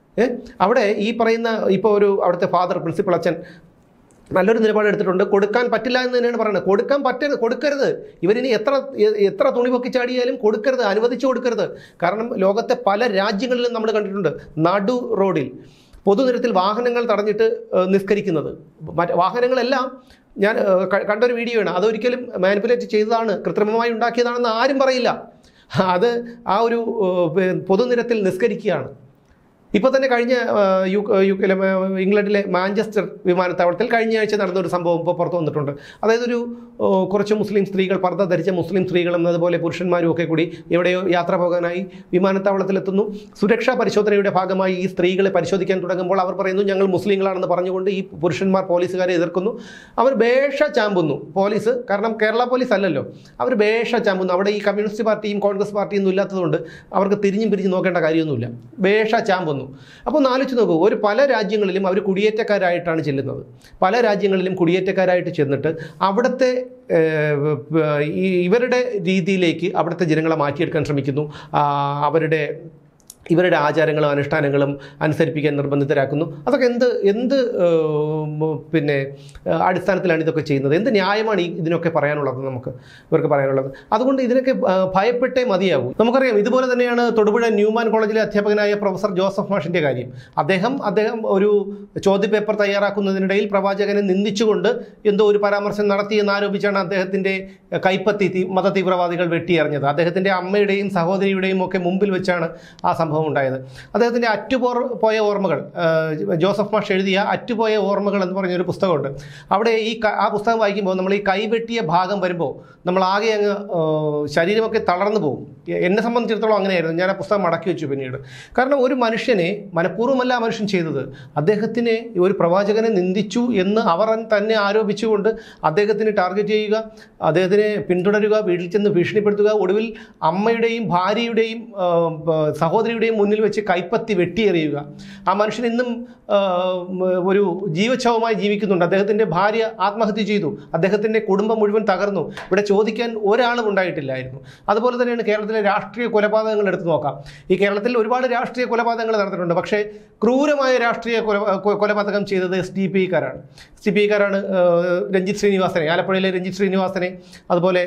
Speaker 1: അവിടെ ഈ പറയുന്ന ഇപ്പോൾ ഒരു അവിടുത്തെ ഫാദർ, പ്രിൻസിപ്പൽ അച്ഛൻ നല്ലൊരു നിലപാടെടുത്തിട്ടുണ്ട്. കൊടുക്കാൻ പറ്റില്ല എന്ന് തന്നെയാണ് പറയുന്നത്. കൊടുക്കരുത്. ഇവരിനി എത്ര തുണി പൊക്കി ചാടിയാലും കൊടുക്കരുത്, അനുവദിച്ചു കൊടുക്കരുത്. കാരണം ലോകത്തെ പല രാജ്യങ്ങളിലും നമ്മൾ കണ്ടിട്ടുണ്ട് നടു റോഡിൽ പൊതുനിരത്തിൽ വാഹനങ്ങൾ തടഞ്ഞിട്ട് നിസ്കരിക്കുന്നത്. വാഹനങ്ങളെല്ലാം ഞാൻ കണ്ടൊരു വീഡിയോ ആണ്. അതൊരിക്കലും മാനിപ്പുലേറ്റ് ചെയ്തതാണ്, കൃത്രിമമായി ഉണ്ടാക്കിയതാണെന്ന് ആരും പറയില്ല. അത് ആ ഒരു പൊതുനിരത്തിൽ നിസ്കരിക്കുകയാണ്. ഇപ്പോൾ തന്നെ കഴിഞ്ഞ യുകെയിലെ ഇംഗ്ലണ്ടിലെ മാഞ്ചസ്റ്റർ വിമാനത്താവളത്തിൽ കഴിഞ്ഞ ആഴ്ച നടന്നൊരു സംഭവം ഇപ്പോൾ പുറത്തു വന്നിട്ടുണ്ട്. അതായത് കുറച്ച് മുസ്ലിം സ്ത്രീകൾ, പർദ്ദ ധരിച്ച മുസ്ലിം സ്ത്രീകളും അതുപോലെ പുരുഷന്മാരും ഒക്കെ കൂടി എവിടെയോ യാത്ര പോകാനായി വിമാനത്താവളത്തിലെത്തുന്നു. സുരക്ഷാ പരിശോധനയുടെ ഭാഗമായി ഈ സ്ത്രീകളെ പരിശോധിക്കാൻ തുടങ്ങുമ്പോൾ അവർ പറയുന്നു ഞങ്ങൾ മുസ്ലിങ്ങളാണെന്ന് പറഞ്ഞുകൊണ്ട് ഈ പുരുഷന്മാർ പോലീസുകാരെ എതിർക്കുന്നു. അവർ ഭേഷ ചാമ്പുന്നു പോലീസ്. കാരണം കേരള പോലീസ് അല്ലല്ലോ, അവർ ഭേഷ ചാമ്പുന്നു. അവിടെ ഈ കമ്മ്യൂണിസ്റ്റ് പാർട്ടിയും കോൺഗ്രസ് പാർട്ടിയും ഒന്നും ഇല്ലാത്തതുകൊണ്ട് അവർക്ക് തിരിഞ്ഞും പിരിഞ്ഞും നോക്കേണ്ട കാര്യമൊന്നുമില്ല, ഭേഷ ചാമ്പുന്നു. അപ്പോൾ ആലോചിച്ച് നോക്കൂ, പല രാജ്യങ്ങളിലും അവർ കുടിയേറ്റക്കാരായിട്ടാണ് ചെല്ലുന്നത്. പല രാജ്യങ്ങളിലും കുടിയേറ്റക്കാരായിട്ട് ചെന്നിട്ട് അവിടുത്തെ ഇവരുടെ രീതിയിലേക്ക് അവിടുത്തെ ജനങ്ങളെ മാറ്റിയെടുക്കാൻ ശ്രമിക്കുന്നു. ഇവരുടെ ആചാരങ്ങളും അനുഷ്ഠാനങ്ങളും അനുസരിപ്പിക്കാൻ നിർബന്ധിതരാക്കുന്നു. അതൊക്കെ എന്ത് പിന്നെ അടിസ്ഥാനത്തിലാണ് ഇതൊക്കെ ചെയ്യുന്നത്? എന്ത് ന്യായമാണ് ഇതിനൊക്കെ പറയാനുള്ളത്? ഇവർക്ക് പറയാനുള്ളത്. അതുകൊണ്ട് ഇതിനൊക്കെ ഭയപ്പെട്ടേ മതിയാകൂ. നമുക്കറിയാം, ഇതുപോലെ തന്നെയാണ് തൊടുപുഴ ന്യൂമാൻ കോളേജിലെ അധ്യാപകനായ പ്രൊഫസർ ജോസഫ് മാഷിൻ്റെ കാര്യം. അദ്ദേഹം ഒരു ചോദ്യപേപ്പർ തയ്യാറാക്കുന്നതിനിടയിൽ പ്രവാചകനെ നിന്ദിച്ചുകൊണ്ട് എന്തോ ഒരു പരാമർശം നടത്തിയെന്ന് ആരോപിച്ചാണ് അദ്ദേഹത്തിൻ്റെ കൈപ്പത്തി മത തീവ്രവാദികൾ വെട്ടിയെറിഞ്ഞത്. അദ്ദേഹത്തിൻ്റെ അമ്മയുടെയും സഹോദരിയുടെയും ഒക്കെ മുമ്പിൽ വെച്ചാണ് ആ സംഭവം ഉണ്ടായത്. അദ്ദേഹത്തിൻ്റെ അറ്റുപോയ ഓർമ്മകൾ, ജോസഫ് മാഷ് എഴുതിയ അറ്റുപോയ ഓർമ്മകൾ എന്ന് പറഞ്ഞൊരു പുസ്തകമുണ്ട്. അവിടെ ആ പുസ്തകം വായിക്കുമ്പോൾ നമ്മൾ ഈ കൈവെട്ടിയ ഭാഗം വരുമ്പോൾ നമ്മൾ ആകെ അങ്ങ് ശരീരമൊക്കെ തളർന്നു പോകും. എന്നെ സംബന്ധിച്ചിടത്തോളം അങ്ങനെയായിരുന്നു. ഞാൻ ആ പുസ്തകം മടക്കി വെച്ചു പിന്നീട്. കാരണം ഒരു മനുഷ്യനെ മനഃപൂർവ്വമല്ല ആ മനുഷ്യൻ ചെയ്തത്. അദ്ദേഹത്തിനെ ഒരു പ്രവാചകനെ നിന്ദിച്ചു എന്ന് അവർ തന്നെ ആരോപിച്ചുകൊണ്ട് അദ്ദേഹത്തിന് ടാർഗറ്റ് ചെയ്യുക, അദ്ദേഹത്തിനെ പിന്തുടരുക, വീട്ടിൽ ചെന്ന് ഭീഷണിപ്പെടുത്തുക, ഒടുവിൽ അമ്മയുടെയും ഭാര്യയുടെയും സഹോദരിയുടെയും മുന്നിൽ വെച്ച് കൈപ്പത്തി വെട്ടിയെറിയുക. ആ മനുഷ്യൻ ഇന്നും ഒരു ജീവച്ഛവമായി ജീവിക്കുന്നുണ്ട്. അദ്ദേഹത്തിൻ്റെ ഭാര്യ ആത്മഹത്യ ചെയ്തു, അദ്ദേഹത്തിൻ്റെ കുടുംബം മുഴുവൻ തകർന്നു. ഇവിടെ ചോദിക്കാൻ ഒരാളും ഉണ്ടായിട്ടില്ലായിരുന്നു. അതുപോലെ തന്നെയാണ് കേരളത്തിലെ രാഷ്ട്രീയ കൊലപാതകങ്ങൾ എടുത്തു നോക്കാം. ഈ കേരളത്തിൽ ഒരുപാട് രാഷ്ട്രീയ കൊലപാതകങ്ങൾ നടന്നിട്ടുണ്ട്. പക്ഷേ ക്രൂരമായ രാഷ്ട്രീയ കൊലപാതകം ചെയ്തത് SDPIക്കാരാണ്. രഞ്ജിത്ത് ശ്രീനിവാസനെ, ആലപ്പുഴയിലെ രഞ്ജിത്ത് ശ്രീനിവാസനെ, അതുപോലെ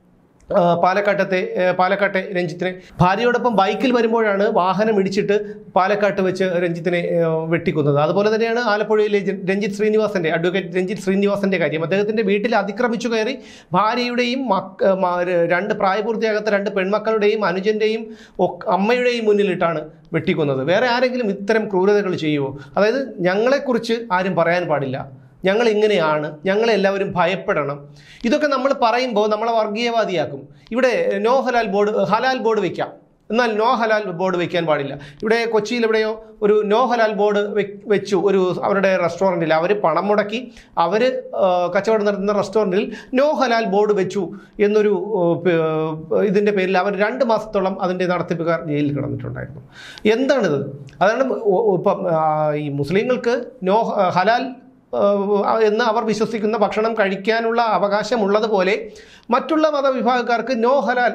Speaker 1: പാലക്കാട്ടെ രഞ്ജിത്തിനെ ഭാര്യയോടൊപ്പം ബൈക്കിൽ വരുമ്പോഴാണ് വാഹനം ഇടിച്ചിട്ട് പാലക്കാട്ട് വെച്ച് രഞ്ജിത്തിനെ വെട്ടിക്കുന്നത്. അതുപോലെ തന്നെയാണ് ആലപ്പുഴയിലെ അഡ്വക്കേറ്റ് രഞ്ജിത്ത് ശ്രീനിവാസൻ്റെ കാര്യം. അദ്ദേഹത്തിൻ്റെ വീട്ടിൽ അതിക്രമിച്ചു കയറി ഭാര്യയുടെയും രണ്ട് പ്രായപൂർത്തിയാകാത്ത 2 പെൺമക്കളുടെയും അനുജൻ്റെയും അമ്മയുടെയും മുന്നിലിട്ടാണ് വെട്ടിക്കുന്നത്. വേറെ ആരെങ്കിലും ഇത്തരം ക്രൂരതകൾ ചെയ്യുമോ? അതായത് ഞങ്ങളെക്കുറിച്ച് ആരും പറയാൻ പാടില്ല, ഞങ്ങൾ ഇങ്ങനെയാണ്, ഞങ്ങളെല്ലാവരും ഭയപ്പെടണം. ഇതൊക്കെ നമ്മൾ പറയുമ്പോൾ നമ്മളെ വർഗീയവാദിയാക്കും. ഇവിടെ ഹലാൽ ബോർഡ് വയ്ക്കാം, എന്നാൽ നോ ഹലാൽ ബോർഡ് വയ്ക്കാൻ പാടില്ല. ഇവിടെ കൊച്ചിയിൽ എവിടെയോ ഒരു നോ ഹലാൽ ബോർഡ് വെച്ചു അവരുടെ റെസ്റ്റോറൻറ്റിൽ. അവർ പണം മുടക്കി അവർ കച്ചവടം നടത്തുന്ന റെസ്റ്റോറൻറ്റിൽ നോ ഹലാൽ ബോർഡ് വെച്ചു എന്നൊരു ഇതിൻ്റെ പേരിൽ അവർ 2 മാസത്തോളം അതിൻ്റെ നടത്തിപ്പുകാർ ജയിലിൽ കിടന്നിട്ടുണ്ടായിരുന്നു. എന്താണിത്? അതാണ് ഇപ്പം ഈ മുസ്ലിങ്ങൾക്ക് ഹലാൽ എന്ന് അവർ വിശ്വസിക്കുന്ന ഭക്ഷണം കഴിക്കാനുള്ള അവകാശമുള്ളതുപോലെ മറ്റുള്ള മതവിഭാഗക്കാർക്ക് നോ ഹലാൽ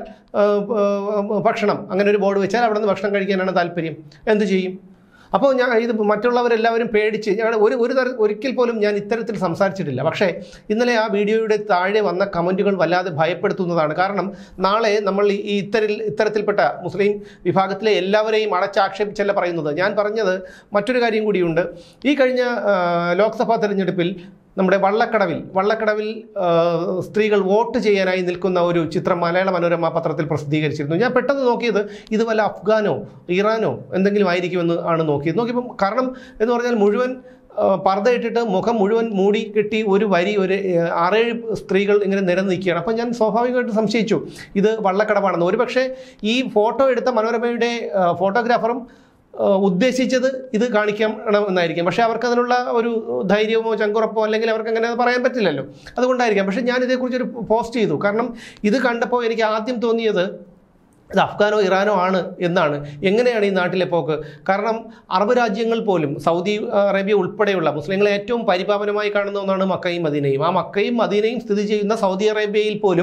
Speaker 1: ഭക്ഷണം അങ്ങനെ ഒരു ബോർഡ് വെച്ചാൽ അവിടെ നിന്ന് ഭക്ഷണം കഴിക്കാനാണ് താല്പര്യം, എന്ത് ചെയ്യും? അപ്പോൾ ഞാൻ ഇത് മറ്റുള്ളവരെല്ലാവരും പേടിച്ച് ഞങ്ങൾ ഒരിക്കൽ പോലും ഞാൻ ഇത്തരത്തിൽ സംസാരിച്ചിട്ടില്ല. പക്ഷേ ഇന്നലെ ആ വീഡിയോയുടെ താഴെ വന്ന കമൻറ്റുകൾ വല്ലാതെ ഭയപ്പെടുത്തുന്നതാണ്. കാരണം നാളെ നമ്മൾ ഈ ഇത്തരത്തിൽപ്പെട്ട മുസ്ലിം വിഭാഗത്തിലെ എല്ലാവരെയും അടച്ചാക്ഷേപിച്ചല്ല പറയുന്നത്. ഞാൻ പറഞ്ഞത് മറ്റൊരു കാര്യം കൂടിയുണ്ട്. ഈ കഴിഞ്ഞ ലോക്സഭാ തെരഞ്ഞെടുപ്പിൽ നമ്മുടെ വള്ളക്കടവിൽ സ്ത്രീകൾ വോട്ട് ചെയ്യാനായി നിൽക്കുന്ന ഒരു ചിത്രം മലയാള മനോരമ പത്രത്തിൽ പ്രസിദ്ധീകരിച്ചിരുന്നു. ഞാൻ പെട്ടെന്ന് നോക്കിയത് ഇത് വല്ല അഫ്ഗാനോ ഇറാനോ എന്തെങ്കിലും ആയിരിക്കുമെന്ന് ആണ് നോക്കിയപ്പോൾ കാരണം എന്ന് പറഞ്ഞാൽ മുഴുവൻ പർദ്ദയിട്ടിട്ട് മുഖം മുഴുവൻ മൂടി കെട്ടി ഒരു 6-7 സ്ത്രീകൾ ഇങ്ങനെ നിരന്ന് നിൽക്കുകയാണ്. അപ്പം ഞാൻ സ്വാഭാവികമായിട്ട് സംശയിച്ചു ഇത് വള്ളക്കടവാണെന്ന്. ഒരുപക്ഷെ ഈ ഫോട്ടോ എടുത്ത മനോരമയുടെ ഫോട്ടോഗ്രാഫറും ഉദ്ദേശിച്ചത് ഇത് കാണിക്കണമെന്നായിരിക്കും. പക്ഷേ അവർക്ക് അതിനുള്ള ഒരു ധൈര്യമോ ചങ്കുറപ്പോ അല്ലെങ്കിൽ അവർക്ക് അങ്ങനെ പറയാൻ പറ്റില്ലല്ലോ, അതുകൊണ്ടായിരിക്കാം. പക്ഷേ ഞാൻ ഇതേക്കുറിച്ചൊരു പോസ്റ്റ് ചെയ്തു. കാരണം ഇത് കണ്ടപ്പോൾ എനിക്ക് ആദ്യം തോന്നിയത് ഇത് അഫ്ഗാനോ ഇറാനോ ആണ് എന്നാണ്. എങ്ങനെയാണ് ഈ നാട്ടിലെ പോക്ക്? കാരണം അറബ് രാജ്യങ്ങൾ പോലും സൗദി അറേബ്യ ഉൾപ്പെടെയുള്ള മുസ്ലിങ്ങളെ ഏറ്റവും പരിപാവനമായി കാണുന്ന ഒന്നാണ് മക്കയും മദീനയും. ആ മക്കയും മദീനയും സ്ഥിതി ചെയ്യുന്ന സൗദി അറേബ്യയിൽ പോലും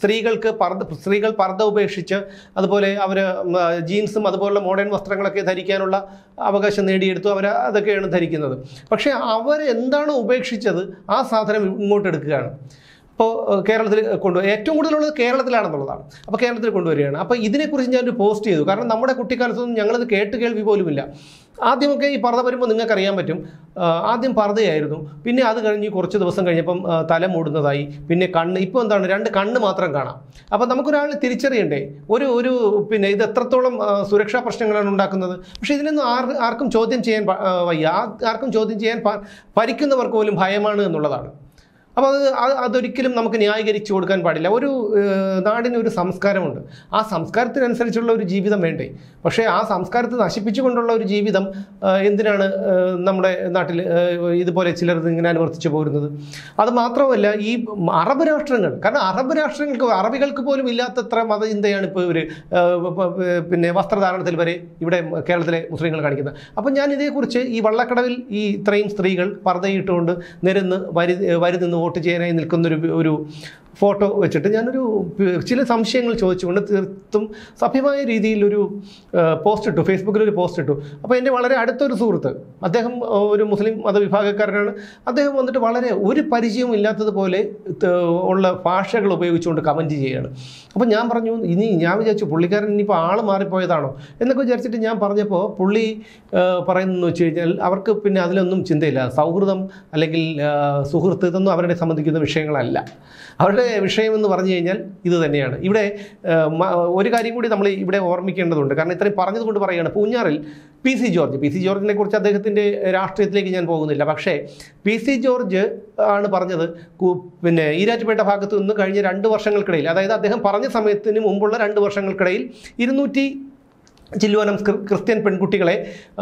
Speaker 1: സ്ത്രീകൾ പർദ്ദ ഉപേക്ഷിച്ച് അതുപോലെ അവർ ജീൻസും അതുപോലുള്ള മോഡേൺ വസ്ത്രങ്ങളൊക്കെ ധരിക്കാനുള്ള അവകാശം നേടിയെടുത്തു. അവർ അതൊക്കെയാണ് ധരിക്കുന്നത്. പക്ഷേ അവരെന്താണ് ഉപേക്ഷിച്ചത് ആ സാധനം ഇങ്ങോട്ടെടുക്കുകയാണ്. ഇപ്പോൾ കേരളത്തിൽ ഏറ്റവും കൂടുതലുള്ളത് കേരളത്തിലാണെന്നുള്ളതാണ്. അപ്പോൾ കേരളത്തിൽ കൊണ്ടുവരികയാണ്. അപ്പോൾ ഇതിനെക്കുറിച്ച് ഞാനൊരു പോസ്റ്റ് ചെയ്തു. കാരണം നമ്മുടെ കുട്ടിക്കാലത്തൊന്നും ഞങ്ങളത് കേൾവി പോലുമില്ല. ആദ്യമൊക്കെ ഈ പർദ്ദ വരുമ്പോൾ നിങ്ങൾക്കറിയാൻ പറ്റും, ആദ്യം പർദ്ദയായിരുന്നു, പിന്നെ അത് കഴിഞ്ഞ് കുറച്ച് ദിവസം കഴിഞ്ഞപ്പം തല മൂടുന്നതായി, പിന്നെ കണ്ണ്, ഇപ്പോൾ എന്താണ് 2 കണ്ണ് മാത്രം കാണാം. അപ്പോൾ നമുക്കൊരാൾ തിരിച്ചറിയണ്ടേ ഒരു പിന്നെ ഇത് എത്രത്തോളം സുരക്ഷാ പ്രശ്നങ്ങളാണ് ഉണ്ടാക്കുന്നത്. പക്ഷേ ഇതിനൊന്നും ആർക്കും ചോദ്യം ചെയ്യാൻ വയ്യ. ആർക്കും ചോദ്യം ചെയ്യാൻ ഭരിക്കുന്നവർക്ക് പോലും ഭയമാണ് എന്നുള്ളതാണ്. അപ്പോൾ അതൊരിക്കലും നമുക്ക് ന്യായീകരിച്ചു കൊടുക്കാൻ പാടില്ല. ഒരു നാടിന് ഒരു സംസ്കാരമുണ്ട്, ആ സംസ്കാരത്തിനനുസരിച്ചുള്ള ഒരു ജീവിതം വേണ്ടേ. പക്ഷേ ആ സംസ്കാരത്തെ നശിപ്പിച്ചുകൊണ്ടുള്ള ഒരു ജീവിതം എന്തിനാണ് നമ്മുടെ നാട്ടിൽ ഇതുപോലെ ചിലർ ഇങ്ങനെ അനുവർത്തിച്ചു പോരുന്നത്? അത് മാത്രമല്ല ഈ അറബ് രാഷ്ട്രങ്ങൾ, കാരണം അറബികൾക്ക് പോലും ഇല്ലാത്തത്ര മതചിന്തയാണ് ഇപ്പോൾ ഇവർ പിന്നെ വസ്ത്രധാരണത്തിൽ വരെ ഇവിടെ കേരളത്തിലെ മുസ്ലിങ്ങൾ കാണിക്കുന്നത്. അപ്പം ഞാൻ ഇതേക്കുറിച്ച് ഈ വള്ളക്കടവിൽ ഈ ഇത്രയും സ്ത്രീകൾ പർദ്ദയിട്ടുകൊണ്ട് നിരന്ന് വരി നിന്ന് വോട്ട് ചെയ്യാനായി നിൽക്കുന്നൊരു ഫോട്ടോ വെച്ചിട്ട് ഞാനൊരു ചില സംശയങ്ങൾ ചോദിച്ചുകൊണ്ട് തീർത്തും സഭ്യമായ രീതിയിലൊരു പോസ്റ്റ് ഇട്ടു, ഫേസ്ബുക്കിലൊരു പോസ്റ്റ് ഇട്ടു. അപ്പോൾ എൻ്റെ വളരെ അടുത്തൊരു സുഹൃത്ത്, അദ്ദേഹം ഒരു മുസ്ലിം മതവിഭാഗക്കാരനാണ്. അദ്ദേഹം വന്നിട്ട് വളരെ ഒരു പരിചയവും ഇല്ലാത്തതുപോലെ ഉള്ള ഭാഷകൾ ഉപയോഗിച്ചുകൊണ്ട് കമൻറ്റ് ചെയ്യുകയാണ്. അപ്പോൾ ഞാൻ പറഞ്ഞു, ഞാൻ വിചാരിച്ചു പുള്ളിക്കാരൻ ഇനിയിപ്പോൾ ആൾ മാറിപ്പോയതാണോ എന്നൊക്കെ വിചാരിച്ചിട്ട് ഞാൻ പറഞ്ഞപ്പോൾ പുള്ളി പറയുന്നതെന്ന് വെച്ച് കഴിഞ്ഞാൽ അവർക്ക് പിന്നെ അതിലൊന്നും ചിന്തയില്ല. സൗഹൃദം അല്ലെങ്കിൽ സുഹൃത്ത് ഇതൊന്നും അവരെ സംബന്ധിക്കുന്ന വിഷയങ്ങളല്ല. അവരുടെ വിഷയമെന്ന് പറഞ്ഞു കഴിഞ്ഞാൽ ഇത് തന്നെയാണ്. ഇവിടെ ഒരു കാര്യം കൂടി നമ്മൾ ഇവിടെ ഓർമ്മിക്കേണ്ടതുണ്ട്. കാരണം ഇത്രയും പറഞ്ഞതുകൊണ്ട് പറയുകയാണ്. പൂഞ്ഞാറിൽ PC ജോർജിനെ കുറിച്ച് അദ്ദേഹത്തിൻ്റെ രാഷ്ട്രീയത്തിലേക്ക് ഞാൻ പോകുന്നില്ല. പക്ഷേ PC ജോർജ് ആണ് പറഞ്ഞത്, പിന്നെ ഈരാറ്റുപേട്ട ഭാഗത്തു നിന്ന് കഴിഞ്ഞ 2 വർഷങ്ങൾക്കിടയിൽ, അതായത് അദ്ദേഹം പറഞ്ഞ സമയത്തിന് മുമ്പുള്ള 2 വർഷങ്ങൾക്കിടയിൽ 200 ചില്ലുവാനം ക്രിസ്ത്യൻ പെൺകുട്ടികളെ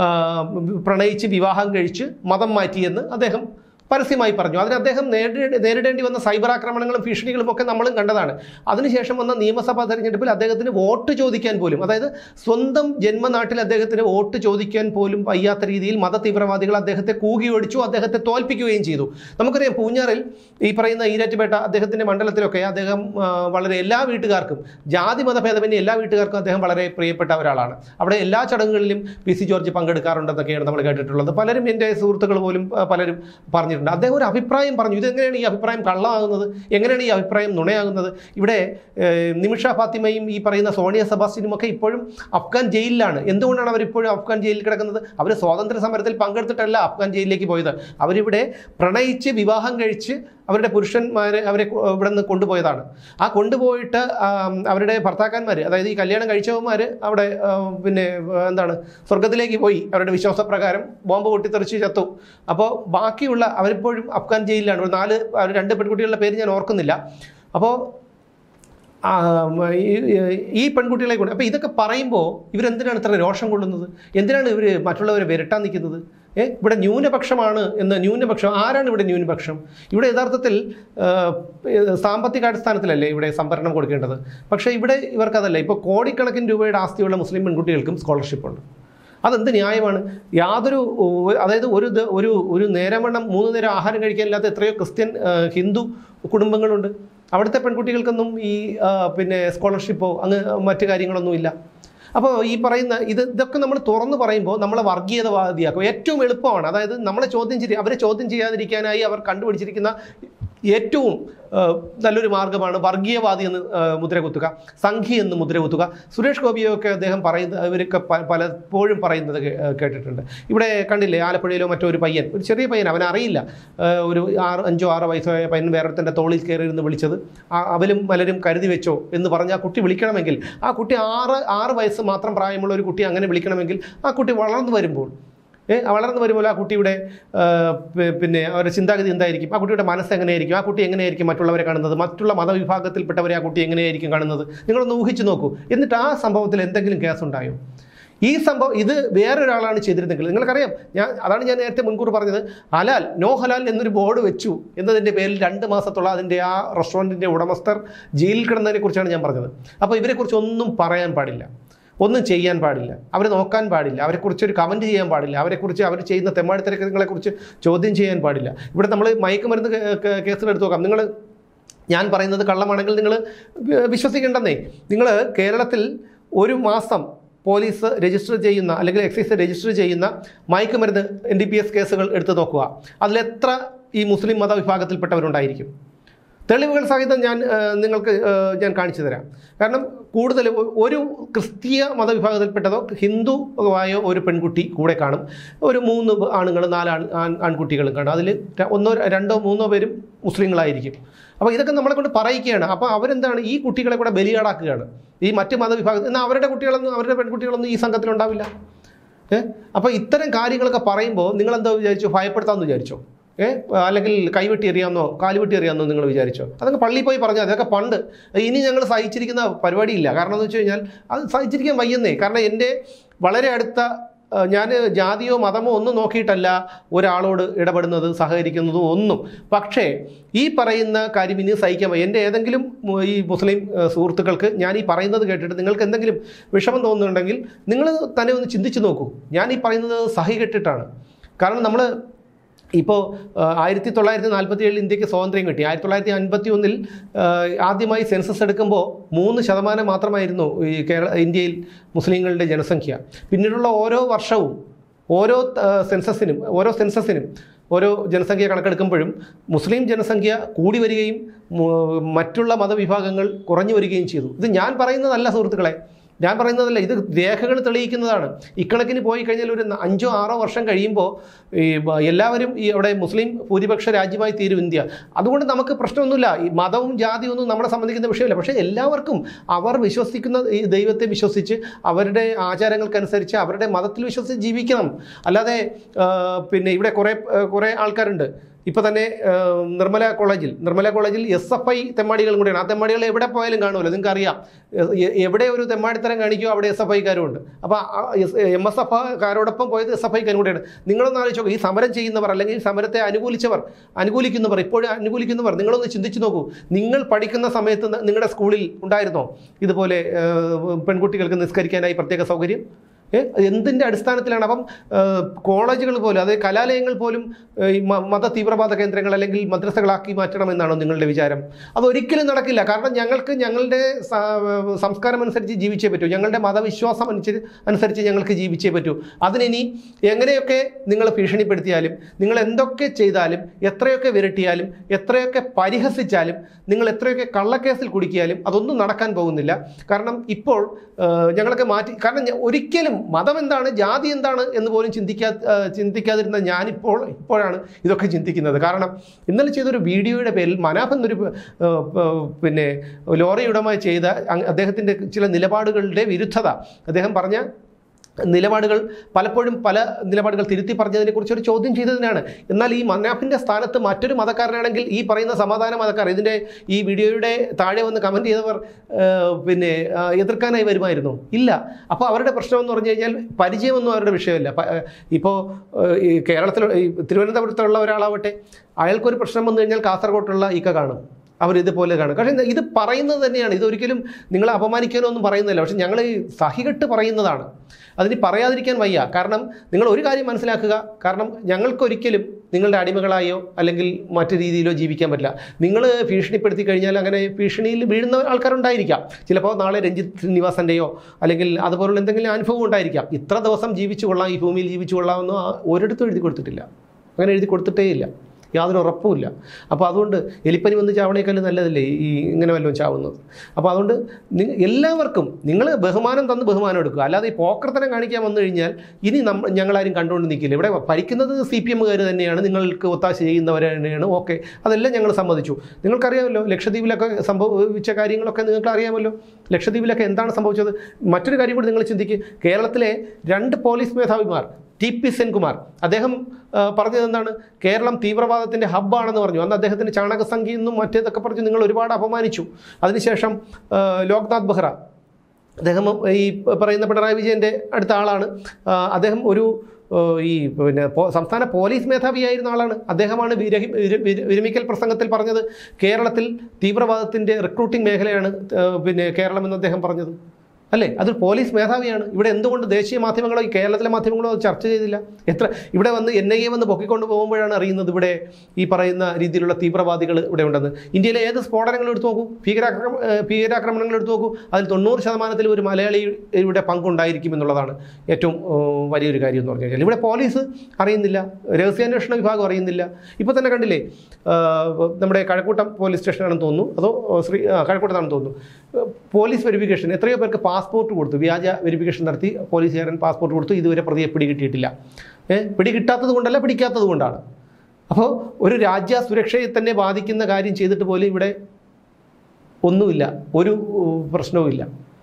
Speaker 1: പ്രണയിച്ച് വിവാഹം കഴിച്ച് മതം മാറ്റിയെന്ന് അദ്ദേഹം പരസ്യമായി പറഞ്ഞു. അതിന് അദ്ദേഹം നേരിടേണ്ടി വന്ന സൈബർ ആക്രമണങ്ങളും ഭീഷണികളും ഒക്കെ നമ്മളും കണ്ടതാണ്. അതിനുശേഷം വന്ന നിയമസഭാ തെരഞ്ഞെടുപ്പിൽ അദ്ദേഹത്തിന് വോട്ട് ചോദിക്കാൻ പോലും, അതായത് സ്വന്തം ജന്മനാട്ടിൽ അദ്ദേഹത്തിന് വോട്ട് ചോദിക്കാൻ പോലും വയ്യാത്ത രീതിയിൽ മത തീവ്രവാദികൾ അദ്ദേഹത്തെ കൂകിയൊടിച്ചു, അദ്ദേഹത്തെ തോൽപ്പിക്കുകയും ചെയ്തു. നമുക്കറിയാം പൂഞ്ഞാറിൽ ഈ പറയുന്ന ഈരാറ്റുപേട്ട അദ്ദേഹത്തിൻ്റെ മണ്ഡലത്തിലൊക്കെ അദ്ദേഹം വളരെ എല്ലാ വീട്ടുകാർക്കും, ജാതി മതഭേദമന്യേ എല്ലാ വീട്ടുകാർക്കും അദ്ദേഹം വളരെ പ്രിയപ്പെട്ട ഒരാളാണ്. അവിടെ എല്ലാ ചടങ്ങുകളിലും PC ജോർജ് പങ്കെടുക്കാറുണ്ടെന്നൊക്കെയാണ് നമ്മൾ കേട്ടിട്ടുള്ളത്. പലരും എൻ്റെ സുഹൃത്തുക്കൾ പോലും പലരും പറഞ്ഞു. അദ്ദേഹം ഒരു അഭിപ്രായം പറഞ്ഞു. ഇതെങ്ങനെയാണ് ഈ അഭിപ്രായം കള്ളമാകുന്നത്? എങ്ങനെയാണ് ഈ അഭിപ്രായം നുണയാകുന്നത്? ഇവിടെ നിമിഷ ഫാത്തിമയും ഈ പറയുന്ന സോണിയ സെബാസ്റ്റ്യനും ഒക്കെ ഇപ്പോഴും അഫ്ഗാൻ ജയിലിലാണ്. എന്തുകൊണ്ടാണ് അവരിപ്പോഴും അഫ്ഗാൻ ജയിലിൽ കിടക്കുന്നത്? അവർ സ്വാതന്ത്ര്യ സമരത്തിൽ പങ്കെടുത്തിട്ടല്ല അഫ്ഗാൻ ജയിലിലേക്ക് പോയത്. അവരിവിടെ പ്രണയിച്ച് വിവാഹം കഴിച്ച് അവരുടെ പുരുഷന്മാരെ അവരെ ഇവിടെ നിന്ന് കൊണ്ടുപോയതാണ്. ആ കൊണ്ടുപോയിട്ട് അവരുടെ ഭർത്താക്കന്മാർ, അതായത് ഈ കല്യാണം കഴിച്ചവന്മാർ അവിടെ പിന്നെ എന്താണ് സ്വർഗത്തിലേക്ക് പോയി, അവരുടെ വിശ്വാസപ്രകാരം ബോംബ് പൊട്ടിത്തെറിച്ച് ചത്തു. അപ്പോൾ ബാക്കിയുള്ള അവരിപ്പോഴും അഫ്ഗാൻ ജയിലിലാണ്. 2 പെൺകുട്ടികളുടെ പേര് ഞാൻ ഓർക്കുന്നില്ല. അപ്പോൾ ഈ പെൺകുട്ടികളെ കൊണ്ട്, അപ്പോൾ ഇതൊക്കെ പറയുമ്പോൾ ഇവരെന്തിനാണ് ഇത്ര രോഷം കൊള്ളുന്നത്? എന്തിനാണ് ഇവർ മറ്റുള്ളവരെ വിരട്ടാൻ നിൽക്കുന്നത്? ഇവിടെ ന്യൂനപക്ഷമാണ് എന്ന്. ന്യൂനപക്ഷം ആരാണ് ഇവിടെ ന്യൂനപക്ഷം? ഇവിടെ യഥാർത്ഥത്തിൽ സാമ്പത്തികാടിസ്ഥാനത്തിലല്ലേ ഇവിടെ സംവരണം കൊടുക്കേണ്ടത്? പക്ഷേ ഇവിടെ ഇവർക്കതല്ല. ഇപ്പോൾ കോടിക്കണക്കിന് രൂപയുടെ ആസ്തിയുള്ള മുസ്ലിം പെൺകുട്ടികൾക്കും സ്കോളർഷിപ്പ് ഉണ്ട്. അതെന്ത് ന്യായമാണ്? യാതൊരു അതായത് ഒരു ഒരു നേരം വണ്ണം 3 നേരം ആഹാരം കഴിക്കാനില്ലാത്ത എത്രയോ ക്രിസ്ത്യൻ ഹിന്ദു കുടുംബങ്ങളുണ്ട്. അവിടുത്തെ പെൺകുട്ടികൾക്കൊന്നും ഈ പിന്നെ സ്കോളർഷിപ്പോ മറ്റു കാര്യങ്ങളൊന്നും ഇല്ല. അപ്പോൾ ഈ പറയുന്ന ഇതൊക്കെ നമ്മൾ തുറന്ന് പറയുമ്പോൾ നമ്മളെ വർഗീയതവാദിയാക്കും. ഏറ്റവും എളുപ്പമാണ്. അതായത് അവരെ ചോദ്യം ചെയ്യാതിരിക്കാനായി അവർ കണ്ടുപിടിച്ചിരിക്കുന്ന ഏറ്റവും നല്ലൊരു മാർഗ്ഗമാണ് വർഗീയവാദി എന്ന് മുദ്രകുത്തുക, സംഘി എന്ന് മുദ്രകുത്തുക. സുരേഷ് ഗോപിയൊക്കെ അദ്ദേഹം ഇവരൊക്കെ പലപ്പോഴും പറയുന്നത് കേട്ടിട്ടുണ്ട്. ഇവിടെ കണ്ടില്ലേ, ആലപ്പുഴയിലോ മറ്റോ ഒരു പയ്യൻ, ഒരു ചെറിയ പയ്യൻ, അവനറിയില്ല, ഒരു 5-6 വയസ്സായ പയ്യൻ വേറൊരുത്തൻ്റെ തോളിൽ കയറി ഇരുന്ന് വിളിച്ചത് അവലും മലരും കരുതി വെച്ചോ എന്ന് പറഞ്ഞ് ആ കുട്ടി വിളിക്കണമെങ്കിൽ, ആ കുട്ടി 6 വയസ്സ് മാത്രം പ്രായമുള്ള ഒരു കുട്ടി അങ്ങനെ വിളിക്കണമെങ്കിൽ ആ കുട്ടി വളർന്നു വരുമ്പോൾ ആ കുട്ടിയുടെ പിന്നെ അവരുടെ ചിന്താഗതി എന്തായിരിക്കും, ആ കുട്ടിയുടെ മനസ്സ് എങ്ങനെയായിരിക്കും, ആ കുട്ടി എങ്ങനെയായിരിക്കും മറ്റുള്ളവരെ കാണുന്നത്, മറ്റുള്ള മതവിഭാഗത്തിൽപ്പെട്ടവരെ ആ കുട്ടി എങ്ങനെയായിരിക്കും കാണുന്നത്, നിങ്ങളൊന്ന് ഊഹിച്ചു നോക്കൂ. എന്നിട്ട് ആ സംഭവത്തിൽ എന്തെങ്കിലും കേസുണ്ടായോ? ഈ സംഭവം ഇത് വേറൊരാളാണ് ചെയ്തിരുന്നെങ്കിൽ നിങ്ങൾക്കറിയാം. അതാണ് ഞാൻ നേരത്തെ മുൻകൂർ പറഞ്ഞത്, ഹലാൽ നോ ഹലാൽ എന്നൊരു ബോർഡ് വെച്ചു എന്നതിൻ്റെ പേരിൽ 2 മാസത്തോളം അതിൻ്റെ ആ റെസ്റ്റോറൻറ്റിൻ്റെ ഉടമസ്ഥർ ജയിലിൽ കിടന്നതിനെ കുറിച്ചാണ് ഞാൻ പറഞ്ഞത്. അപ്പോൾ ഇവരെക്കുറിച്ച് ഒന്നും പറയാൻ പാടില്ല, ഒന്നും ചെയ്യാൻ പാടില്ല, അവർ നോക്കാൻ പാടില്ല, അവരെക്കുറിച്ചൊരു കമൻറ്റ് ചെയ്യാൻ പാടില്ല, അവരെക്കുറിച്ച് അവർ ചെയ്യുന്ന തെമ്മാടിത്തരങ്ങളെക്കുറിച്ച് ചോദ്യം ചെയ്യാൻ പാടില്ല. ഇവിടെ നമ്മൾ മയക്കുമരുന്ന് കേസുകൾ എടുത്ത് നോക്കാം. ഞാൻ പറയുന്നത് കള്ളമാണെങ്കിൽ നിങ്ങൾ വിശ്വസിക്കേണ്ടെന്നേ. നിങ്ങൾ കേരളത്തിൽ ഒരു മാസം പോലീസ് രജിസ്റ്റർ ചെയ്യുന്ന അല്ലെങ്കിൽ എക്സൈസ് രജിസ്റ്റർ ചെയ്യുന്ന മയക്കുമരുന്ന് NDPS കേസുകൾ എടുത്ത് നോക്കുക. അതിലെത്ര ഈ മുസ്ലിം മതവിഭാഗത്തിൽപ്പെട്ടവരുണ്ടായിരിക്കും? തെളിവുകൾ സഹിതം നിങ്ങൾക്ക് കാണിച്ചു തരാം. കാരണം കൂടുതൽ ഒരു ക്രിസ്തീയ മതവിഭാഗത്തിൽപ്പെട്ടതോ ഹിന്ദുവായോ ഒരു പെൺകുട്ടി കൂടെ കാണും, ഒരു 3 ആണുങ്ങൾ 4 ആൺകുട്ടികളും കാണും. അതിൽ 1, 2, 3 പേരും മുസ്ലിങ്ങളായിരിക്കും. അപ്പോൾ ഇതൊക്കെ നമ്മളെ കൊണ്ട് പറയിക്കുകയാണ്. അപ്പോൾ അവരെന്താണ്, ഈ കുട്ടികളെ കൂടെ ബലിയാടാക്കുകയാണ് ഈ മറ്റ് മതവിഭാഗത്തിൽ. എന്നാൽ അവരുടെ പെൺകുട്ടികളൊന്നും ഈ സംഘത്തിലുണ്ടാവില്ല. അപ്പോൾ ഇത്തരം കാര്യങ്ങളൊക്കെ പറയുമ്പോൾ നിങ്ങളെന്താ വിചാരിച്ചു, ഭയപ്പെടുത്താമെന്ന് വിചാരിച്ചോ? അല്ലെങ്കിൽ കൈവെട്ടി എറിയാമെന്നോ കാലുവെട്ടി എറിയാമെന്നോ നിങ്ങൾ വിചാരിച്ചോ? അതൊക്കെ പള്ളിയിൽ പോയി പറഞ്ഞാൽ അതൊക്കെ പണ്ട്. ഇനി ഞങ്ങൾ സഹിച്ചിരിക്കുന്ന പരിപാടിയില്ല. കാരണം എന്ന് വെച്ച് കഴിഞ്ഞാൽ അത് സഹിച്ചിരിക്കാൻ വയ്യുന്നേ. കാരണം എൻ്റെ വളരെ അടുത്ത ഞാൻ ജാതിയോ മതമോ ഒന്നും നോക്കിയിട്ടല്ല ഒരാളോട് ഇടപെടുന്നത്, സഹകരിക്കുന്നതും ഒന്നും. പക്ഷേ ഈ പറയുന്ന കാര്യം ഇനി സഹിക്കാൻ വയ്യ. എൻ്റെ ഏതെങ്കിലും ഈ മുസ്ലിം സുഹൃത്തുക്കൾക്ക് ഞാൻ ഈ പറയുന്നത് കേട്ടിട്ട് നിങ്ങൾക്ക് എന്തെങ്കിലും വിഷമം തോന്നുന്നുണ്ടെങ്കിൽ നിങ്ങൾ തന്നെ ഒന്ന് ചിന്തിച്ച് നോക്കൂ. ഞാൻ ഈ പറയുന്നത് സഹികെട്ടിട്ടാണ്. കാരണം നമ്മൾ ഇപ്പോൾ 1947 ഇന്ത്യക്ക് സ്വാതന്ത്ര്യം കിട്ടി. 1951 ആദ്യമായി സെൻസസ് എടുക്കുമ്പോൾ 3% മാത്രമായിരുന്നു ഈ ഇന്ത്യയിൽ മുസ്ലിങ്ങളുടെ ജനസംഖ്യ. പിന്നീടുള്ള ഓരോ വർഷവും ഓരോ സെൻസസിനും ഓരോ ജനസംഖ്യ കണക്കെടുക്കുമ്പോഴും മുസ്ലിം ജനസംഖ്യ കൂടി വരികയും മറ്റുള്ള മതവിഭാഗങ്ങൾ കുറഞ്ഞു വരികയും ചെയ്തു. ഇത് ഞാൻ പറയുന്നതല്ല സുഹൃത്തുക്കളെ, ഞാൻ പറയുന്നതല്ല, ഇത് രേഖകൾ തെളിയിക്കുന്നതാണ്. ഇക്കണക്കിന് പോയി കഴിഞ്ഞാൽ ഒരു 5-6 വർഷം കഴിയുമ്പോൾ എല്ലാവരും ഈ അവിടെ മുസ്ലിം ഭൂരിപക്ഷ രാജ്യമായി തീരും ഇന്ത്യ. അതുകൊണ്ട് നമുക്ക് പ്രശ്നമൊന്നുമില്ല. ഈ മതവും ജാതിയും ഒന്നും നമ്മളെ സംബന്ധിക്കുന്ന വിഷയമില്ല. പക്ഷേ എല്ലാവർക്കും അവർ വിശ്വസിക്കുന്ന ഈ ദൈവത്തെ വിശ്വസിച്ച് അവരുടെ ആചാരങ്ങൾക്കനുസരിച്ച് അവരുടെ മതത്തിൽ വിശ്വസിച്ച് ജീവിക്കണം. അല്ലാതെ പിന്നെ ഇവിടെ കുറേ ആൾക്കാരുണ്ട്. ഇപ്പോൾ തന്നെ നിർമ്മല കോളേജിൽ SFI തെമ്മാടികളും കൂടെയാണ്. ആ തെമ്മാടികൾ എവിടെ പോയാലും കാണുമല്ലോ, നിങ്ങൾക്കറിയാം. എവിടെ ഒരു തെമ്മാടിത്തരം കാണിക്കുമോ അവിടെ SFIക്കാരും ഉണ്ട്. അപ്പോൾ MSFകാരോടൊപ്പം പോയത് SFIക്കാരും കൂടെയാണ്. നിങ്ങളൊന്ന് ആലോചിച്ച് ഈ സമരം ചെയ്യുന്നവർ അല്ലെങ്കിൽ സമരത്തെ അനുകൂലിക്കുന്നവർ ഇപ്പോഴും അനുകൂലിക്കുന്നവർ നിങ്ങളൊന്ന് ചിന്തിച്ച് നോക്കൂ. നിങ്ങൾ പഠിക്കുന്ന സമയത്ത് നിങ്ങളുടെ സ്കൂളിൽ ഉണ്ടായിരുന്നോ ഇതുപോലെ പെൺകുട്ടികൾക്ക് നിസ്കരിക്കാനായി പ്രത്യേക സൗകര്യം? എന്തിൻ്റെ അടിസ്ഥാനത്തിലാണ്? അപ്പം കോളേജുകൾ പോലും, അതായത് കലാലയങ്ങൾ പോലും മത തീവ്രവാദ കേന്ദ്രങ്ങൾ അല്ലെങ്കിൽ മദ്രസകളാക്കി മാറ്റണമെന്നാണോ നിങ്ങളുടെ വിചാരം? അതൊരിക്കലും നടക്കില്ല. കാരണം ഞങ്ങൾക്ക് ഞങ്ങളുടെ സംസ്കാരം അനുസരിച്ച് ജീവിച്ചേ പറ്റൂ, ഞങ്ങളുടെ മതവിശ്വാസം അനുസരിച്ച് ഞങ്ങൾക്ക് ജീവിച്ചേ പറ്റൂ. അതിനി എങ്ങനെയൊക്കെ നിങ്ങൾ ഭീഷണിപ്പെടുത്തിയാലും, നിങ്ങൾ എന്തൊക്കെ ചെയ്താലും, എത്രയൊക്കെ വിരട്ടിയാലും, എത്രയൊക്കെ പരിഹസിച്ചാലും, നിങ്ങൾ എത്രയൊക്കെ കള്ളക്കേസിൽ കുടുക്കിയാലും അതൊന്നും നടക്കാൻ പോകുന്നില്ല. കാരണം ഇപ്പോൾ ഞങ്ങളൊക്കെ മാറ്റി. കാരണം ഒരിക്കലും മതം എന്താണ്, ജാതി എന്താണ് എന്ന് പോലും ചിന്തിക്കാതിരുന്ന ഇപ്പോഴാണ് ഇതൊക്കെ ചിന്തിക്കുന്നത്. കാരണം ഇന്നലെ ചെയ്തൊരു വീഡിയോയുടെ പേരിൽ മനാഫ് എന്നൊരു പിന്നെ ലോറി ഉടമ ചെയ്ത അദ്ദേഹത്തിൻ്റെ ചില നിലപാടുകളുടെ വിരുദ്ധത, അദ്ദേഹം പറഞ്ഞ നിലപാടുകൾ പലപ്പോഴും പല നിലപാടുകൾ തിരുത്തി പറഞ്ഞതിനെക്കുറിച്ച് ഒരു ചോദ്യം ചെയ്തതിനാണ്. എന്നാൽ ഈ മനാഫിൻ്റെ സ്ഥാനത്ത് മറ്റൊരു മതക്കാരനാണെങ്കിൽ ഈ പറയുന്ന സമാധാന മതക്കാർ, ഇതിൻ്റെ ഈ വീഡിയോയുടെ താഴെ വന്ന് കമൻറ്റ് ചെയ്തവർ പിന്നെ എതിർക്കാനായി വരുമായിരുന്നു? ഇല്ല. അപ്പോൾ അവരുടെ പ്രശ്നമെന്ന് പറഞ്ഞു കഴിഞ്ഞാൽ പരിചയമൊന്നും അവരുടെ വിഷയമല്ല. ഇപ്പോൾ ഈ കേരളത്തിൽ തിരുവനന്തപുരത്തുള്ള ഒരാളാവട്ടെ, അയാൾക്കൊരു പ്രശ്നം വന്നു കഴിഞ്ഞാൽ കാസർഗോട്ടുള്ള ഇക്ക കാണും, അവരിതുപോലെ കാണും. പക്ഷേ ഇത് പറയുന്നത് തന്നെയാണ്, ഇതൊരിക്കലും നിങ്ങളെ അപമാനിക്കാനോ ഒന്നും പറയുന്നില്ല. പക്ഷെ ഞങ്ങൾ സഹികെട്ട് പറയുന്നതാണ്. അതിന് പറയാതിരിക്കാൻ വയ്യ. കാരണം നിങ്ങൾ ഒരു കാര്യം മനസ്സിലാക്കുക, കാരണം ഞങ്ങൾക്കൊരിക്കലും നിങ്ങളുടെ അടിമകളായോ അല്ലെങ്കിൽ മറ്റു രീതിയിലോ ജീവിക്കാൻ പറ്റില്ല. നിങ്ങൾ ഭീഷണിപ്പെടുത്തി കഴിഞ്ഞാൽ അങ്ങനെ ഭീഷണിയിൽ വീഴുന്ന ആൾക്കാരുണ്ടായിരിക്കാം. ചിലപ്പോൾ നാളെ രഞ്ജിത്ത് ശ്രീനിവാസൻ്റെയോ അല്ലെങ്കിൽ അതുപോലുള്ള എന്തെങ്കിലും അനുഭവം ഉണ്ടായിരിക്കാം. ഇത്ര ദിവസം ജീവിച്ചു കൊള്ളാം, ഈ ഭൂമിയിൽ ജീവിച്ചു കൊള്ളാമെന്ന് ഒരിടത്തും എഴുതി കൊടുത്തിട്ടില്ല. അങ്ങനെ എഴുതി കൊടുത്തിട്ടേ ഇല്ല, യാതൊരു ഉറപ്പുമില്ല. അപ്പോൾ അതുകൊണ്ട് എലിപ്പനി വന്ന് ചാവണേക്കാളും നല്ലതല്ലേ ഈ ഇങ്ങനെ വല്ലതും ചാവുന്നത്. അപ്പോൾ അതുകൊണ്ട് എല്ലാവർക്കും നിങ്ങൾ ബഹുമാനം തന്ന് ബഹുമാനം എടുക്കുക. അല്ലാതെ ഈ പോക്കർത്തനം കാണിക്കാൻ വന്നു കഴിഞ്ഞാൽ ഇനി ഞങ്ങളാരും കണ്ടുകൊണ്ട് നിൽക്കില്ല. ഇവിടെ ഭരിക്കുന്നത് CPM-കാർ തന്നെയാണ്, നിങ്ങൾക്ക് ഒത്താശ ചെയ്യുന്നവർ തന്നെയാണ്. ഓക്കെ, അതെല്ലാം ഞങ്ങൾ സമ്മതിച്ചു. നിങ്ങൾക്കറിയാമല്ലോ ലക്ഷദ്വീപിലൊക്കെ സംഭവിച്ച കാര്യങ്ങളൊക്കെ നിങ്ങൾക്ക് അറിയാമല്ലോ. ലക്ഷദ്വീപിലൊക്കെ എന്താണ് സംഭവിച്ചത്? മറ്റൊരു കാര്യം കൂടി നിങ്ങൾ ചിന്തിക്കുക. കേരളത്തിലെ 2 പോലീസ് മേധാവിമാർ, TP സെൻകുമാർ, അദ്ദേഹം പറഞ്ഞത് എന്താണ്? കേരളം തീവ്രവാദത്തിൻ്റെ ഹബ്ബാണെന്ന് പറഞ്ഞു. അന്ന് അദ്ദേഹത്തിന് ചാണകസംഖ്യ എന്നും മറ്റേതൊക്കെ പറഞ്ഞ് നിങ്ങൾ ഒരുപാട് അപമാനിച്ചു. അതിനുശേഷം ലോക്നാഥ് ബെഹ്റ, അദ്ദേഹം ഈ പറയുന്ന പിണറായി വിജയൻ്റെ അടുത്ത ആളാണ്. അദ്ദേഹം ഒരു ഈ പിന്നെ സംസ്ഥാന പോലീസ് മേധാവിയായിരുന്ന ആളാണ്. അദ്ദേഹമാണ് വിരമിക്കൽ പ്രസംഗത്തിൽ പറഞ്ഞത് കേരളത്തിൽ തീവ്രവാദത്തിൻ്റെ റിക്രൂട്ടിംഗ് മേഖലയാണ് പിന്നെ കേരളം എന്ന് അദ്ദേഹം പറഞ്ഞത്. അല്ലേ? അതൊരു പോലീസ് മേധാവിയാണ്. ഇവിടെ എന്തുകൊണ്ട് ദേശീയ മാധ്യമങ്ങളോ ഈ കേരളത്തിലെ മാധ്യമങ്ങളോ അത് ചർച്ച ചെയ്തില്ല? ഇവിടെ വന്ന് NIA വന്ന് പൊക്കിക്കൊണ്ട് പോകുമ്പോഴാണ് അറിയുന്നത് ഇവിടെ ഈ പറയുന്ന രീതിയിലുള്ള തീവ്രവാദികൾ ഇവിടെ ഉണ്ടെന്ന്. ഇന്ത്യയിലെ ഏത് സ്ഫോടനങ്ങൾ എടുത്തു നോക്കൂ, ഭീകരാക്രമണങ്ങൾ എടുത്തു നോക്കൂ, അതിൽ 90% ഒരു മലയാളിയുടെ പങ്കുണ്ടായിരിക്കും എന്നുള്ളതാണ് ഏറ്റവും വലിയൊരു കാര്യം എന്ന് പറഞ്ഞു കഴിഞ്ഞാൽ. ഇവിടെ പോലീസ് അറിയുന്നില്ല, രഹസ്യാന്വേഷണ വിഭാഗം അറിയുന്നില്ല. ഇപ്പോൾ തന്നെ കണ്ടില്ലേ, നമ്മുടെ കഴക്കൂട്ടം പോലീസ് സ്റ്റേഷനാണെന്ന് തോന്നുന്നു, അതോ കഴക്കൂട്ടത്താണെന്ന് തോന്നുന്നു, പോലീസ് വെരിഫിക്കേഷൻ എത്രയോ പേർക്ക് പാസ്പോർട്ട് കൊടുത്തു, വ്യാജ വെരിഫിക്കേഷൻ നടത്തി പോലീസുകാരൻ പാസ്പോർട്ട് കൊടുത്തു. ഇതുവരെ പ്രതിയെ പിടികിട്ടിയിട്ടില്ല. പിടികിട്ടാത്തത് കൊണ്ടല്ല, പിടിക്കാത്തത് കൊണ്ടാണ്. അപ്പോൾ ഒരു രാജ്യ സുരക്ഷയെ തന്നെ ബാധിക്കുന്ന കാര്യം ചെയ്തിട്ട് പോലും ഇവിടെ ഒന്നുമില്ല, ഒരു പ്രശ്നവുമില്ല.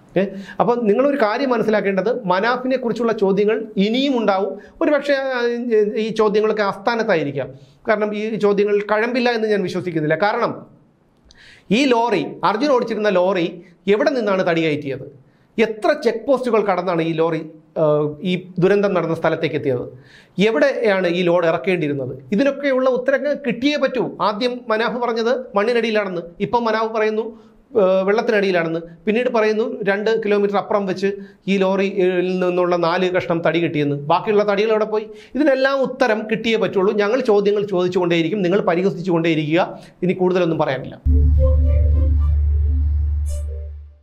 Speaker 1: അപ്പം നിങ്ങളൊരു കാര്യം മനസ്സിലാക്കേണ്ടത്, മനാഫിനെ കുറിച്ചുള്ള ചോദ്യങ്ങൾ ഇനിയും ഉണ്ടാവും. ഒരു പക്ഷേ ഈ ചോദ്യങ്ങളൊക്കെ അസ്ഥാനത്തായിരിക്കാം. കാരണം ഈ ചോദ്യങ്ങൾ കഴമ്പില്ല എന്ന് ഞാൻ വിശ്വസിക്കുന്നില്ല. കാരണം ഈ ലോറി, അർജുൻ ഓടിച്ചിരുന്ന ലോറി എവിടെ നിന്നാണ് തടികയറ്റിയത്? എത്ര ചെക്ക് പോസ്റ്റുകൾ കടന്നാണ് ഈ ലോറി ഈ ദുരന്തം നടന്ന സ്ഥലത്തേക്ക് എത്തിയത്? എവിടെയാണ് ഈ ലോഡ് ഇറക്കേണ്ടിയിരുന്നത്? ഇതിനൊക്കെയുള്ള ഉത്തരങ്ങൾ കിട്ടിയേ പറ്റൂ. ആദ്യം മനാഫ് പറഞ്ഞത് മണ്ണിനടിയിലാണെന്ന്, ഇപ്പം മനാഫ് പറയുന്നു വെള്ളത്തിനടിയിലാണെന്ന്, പിന്നീട് പറയുന്നു 2 കിലോമീറ്റർ അപ്പുറം വെച്ച് ഈ ലോറിയിൽ നിന്നുള്ള 4 കഷ്ണം തടി കിട്ടിയെന്ന്. ബാക്കിയുള്ള തടികൾ എവിടെ പോയി? ഇതിനെല്ലാം ഉത്തരം കിട്ടിയേ പറ്റുള്ളൂ. ഞങ്ങൾ ചോദ്യങ്ങൾ ചോദിച്ചുകൊണ്ടേയിരിക്കും, നിങ്ങൾ പരിഹസിച്ചുകൊണ്ടേയിരിക്കുക. ഇനി കൂടുതലൊന്നും പറയാനില്ല.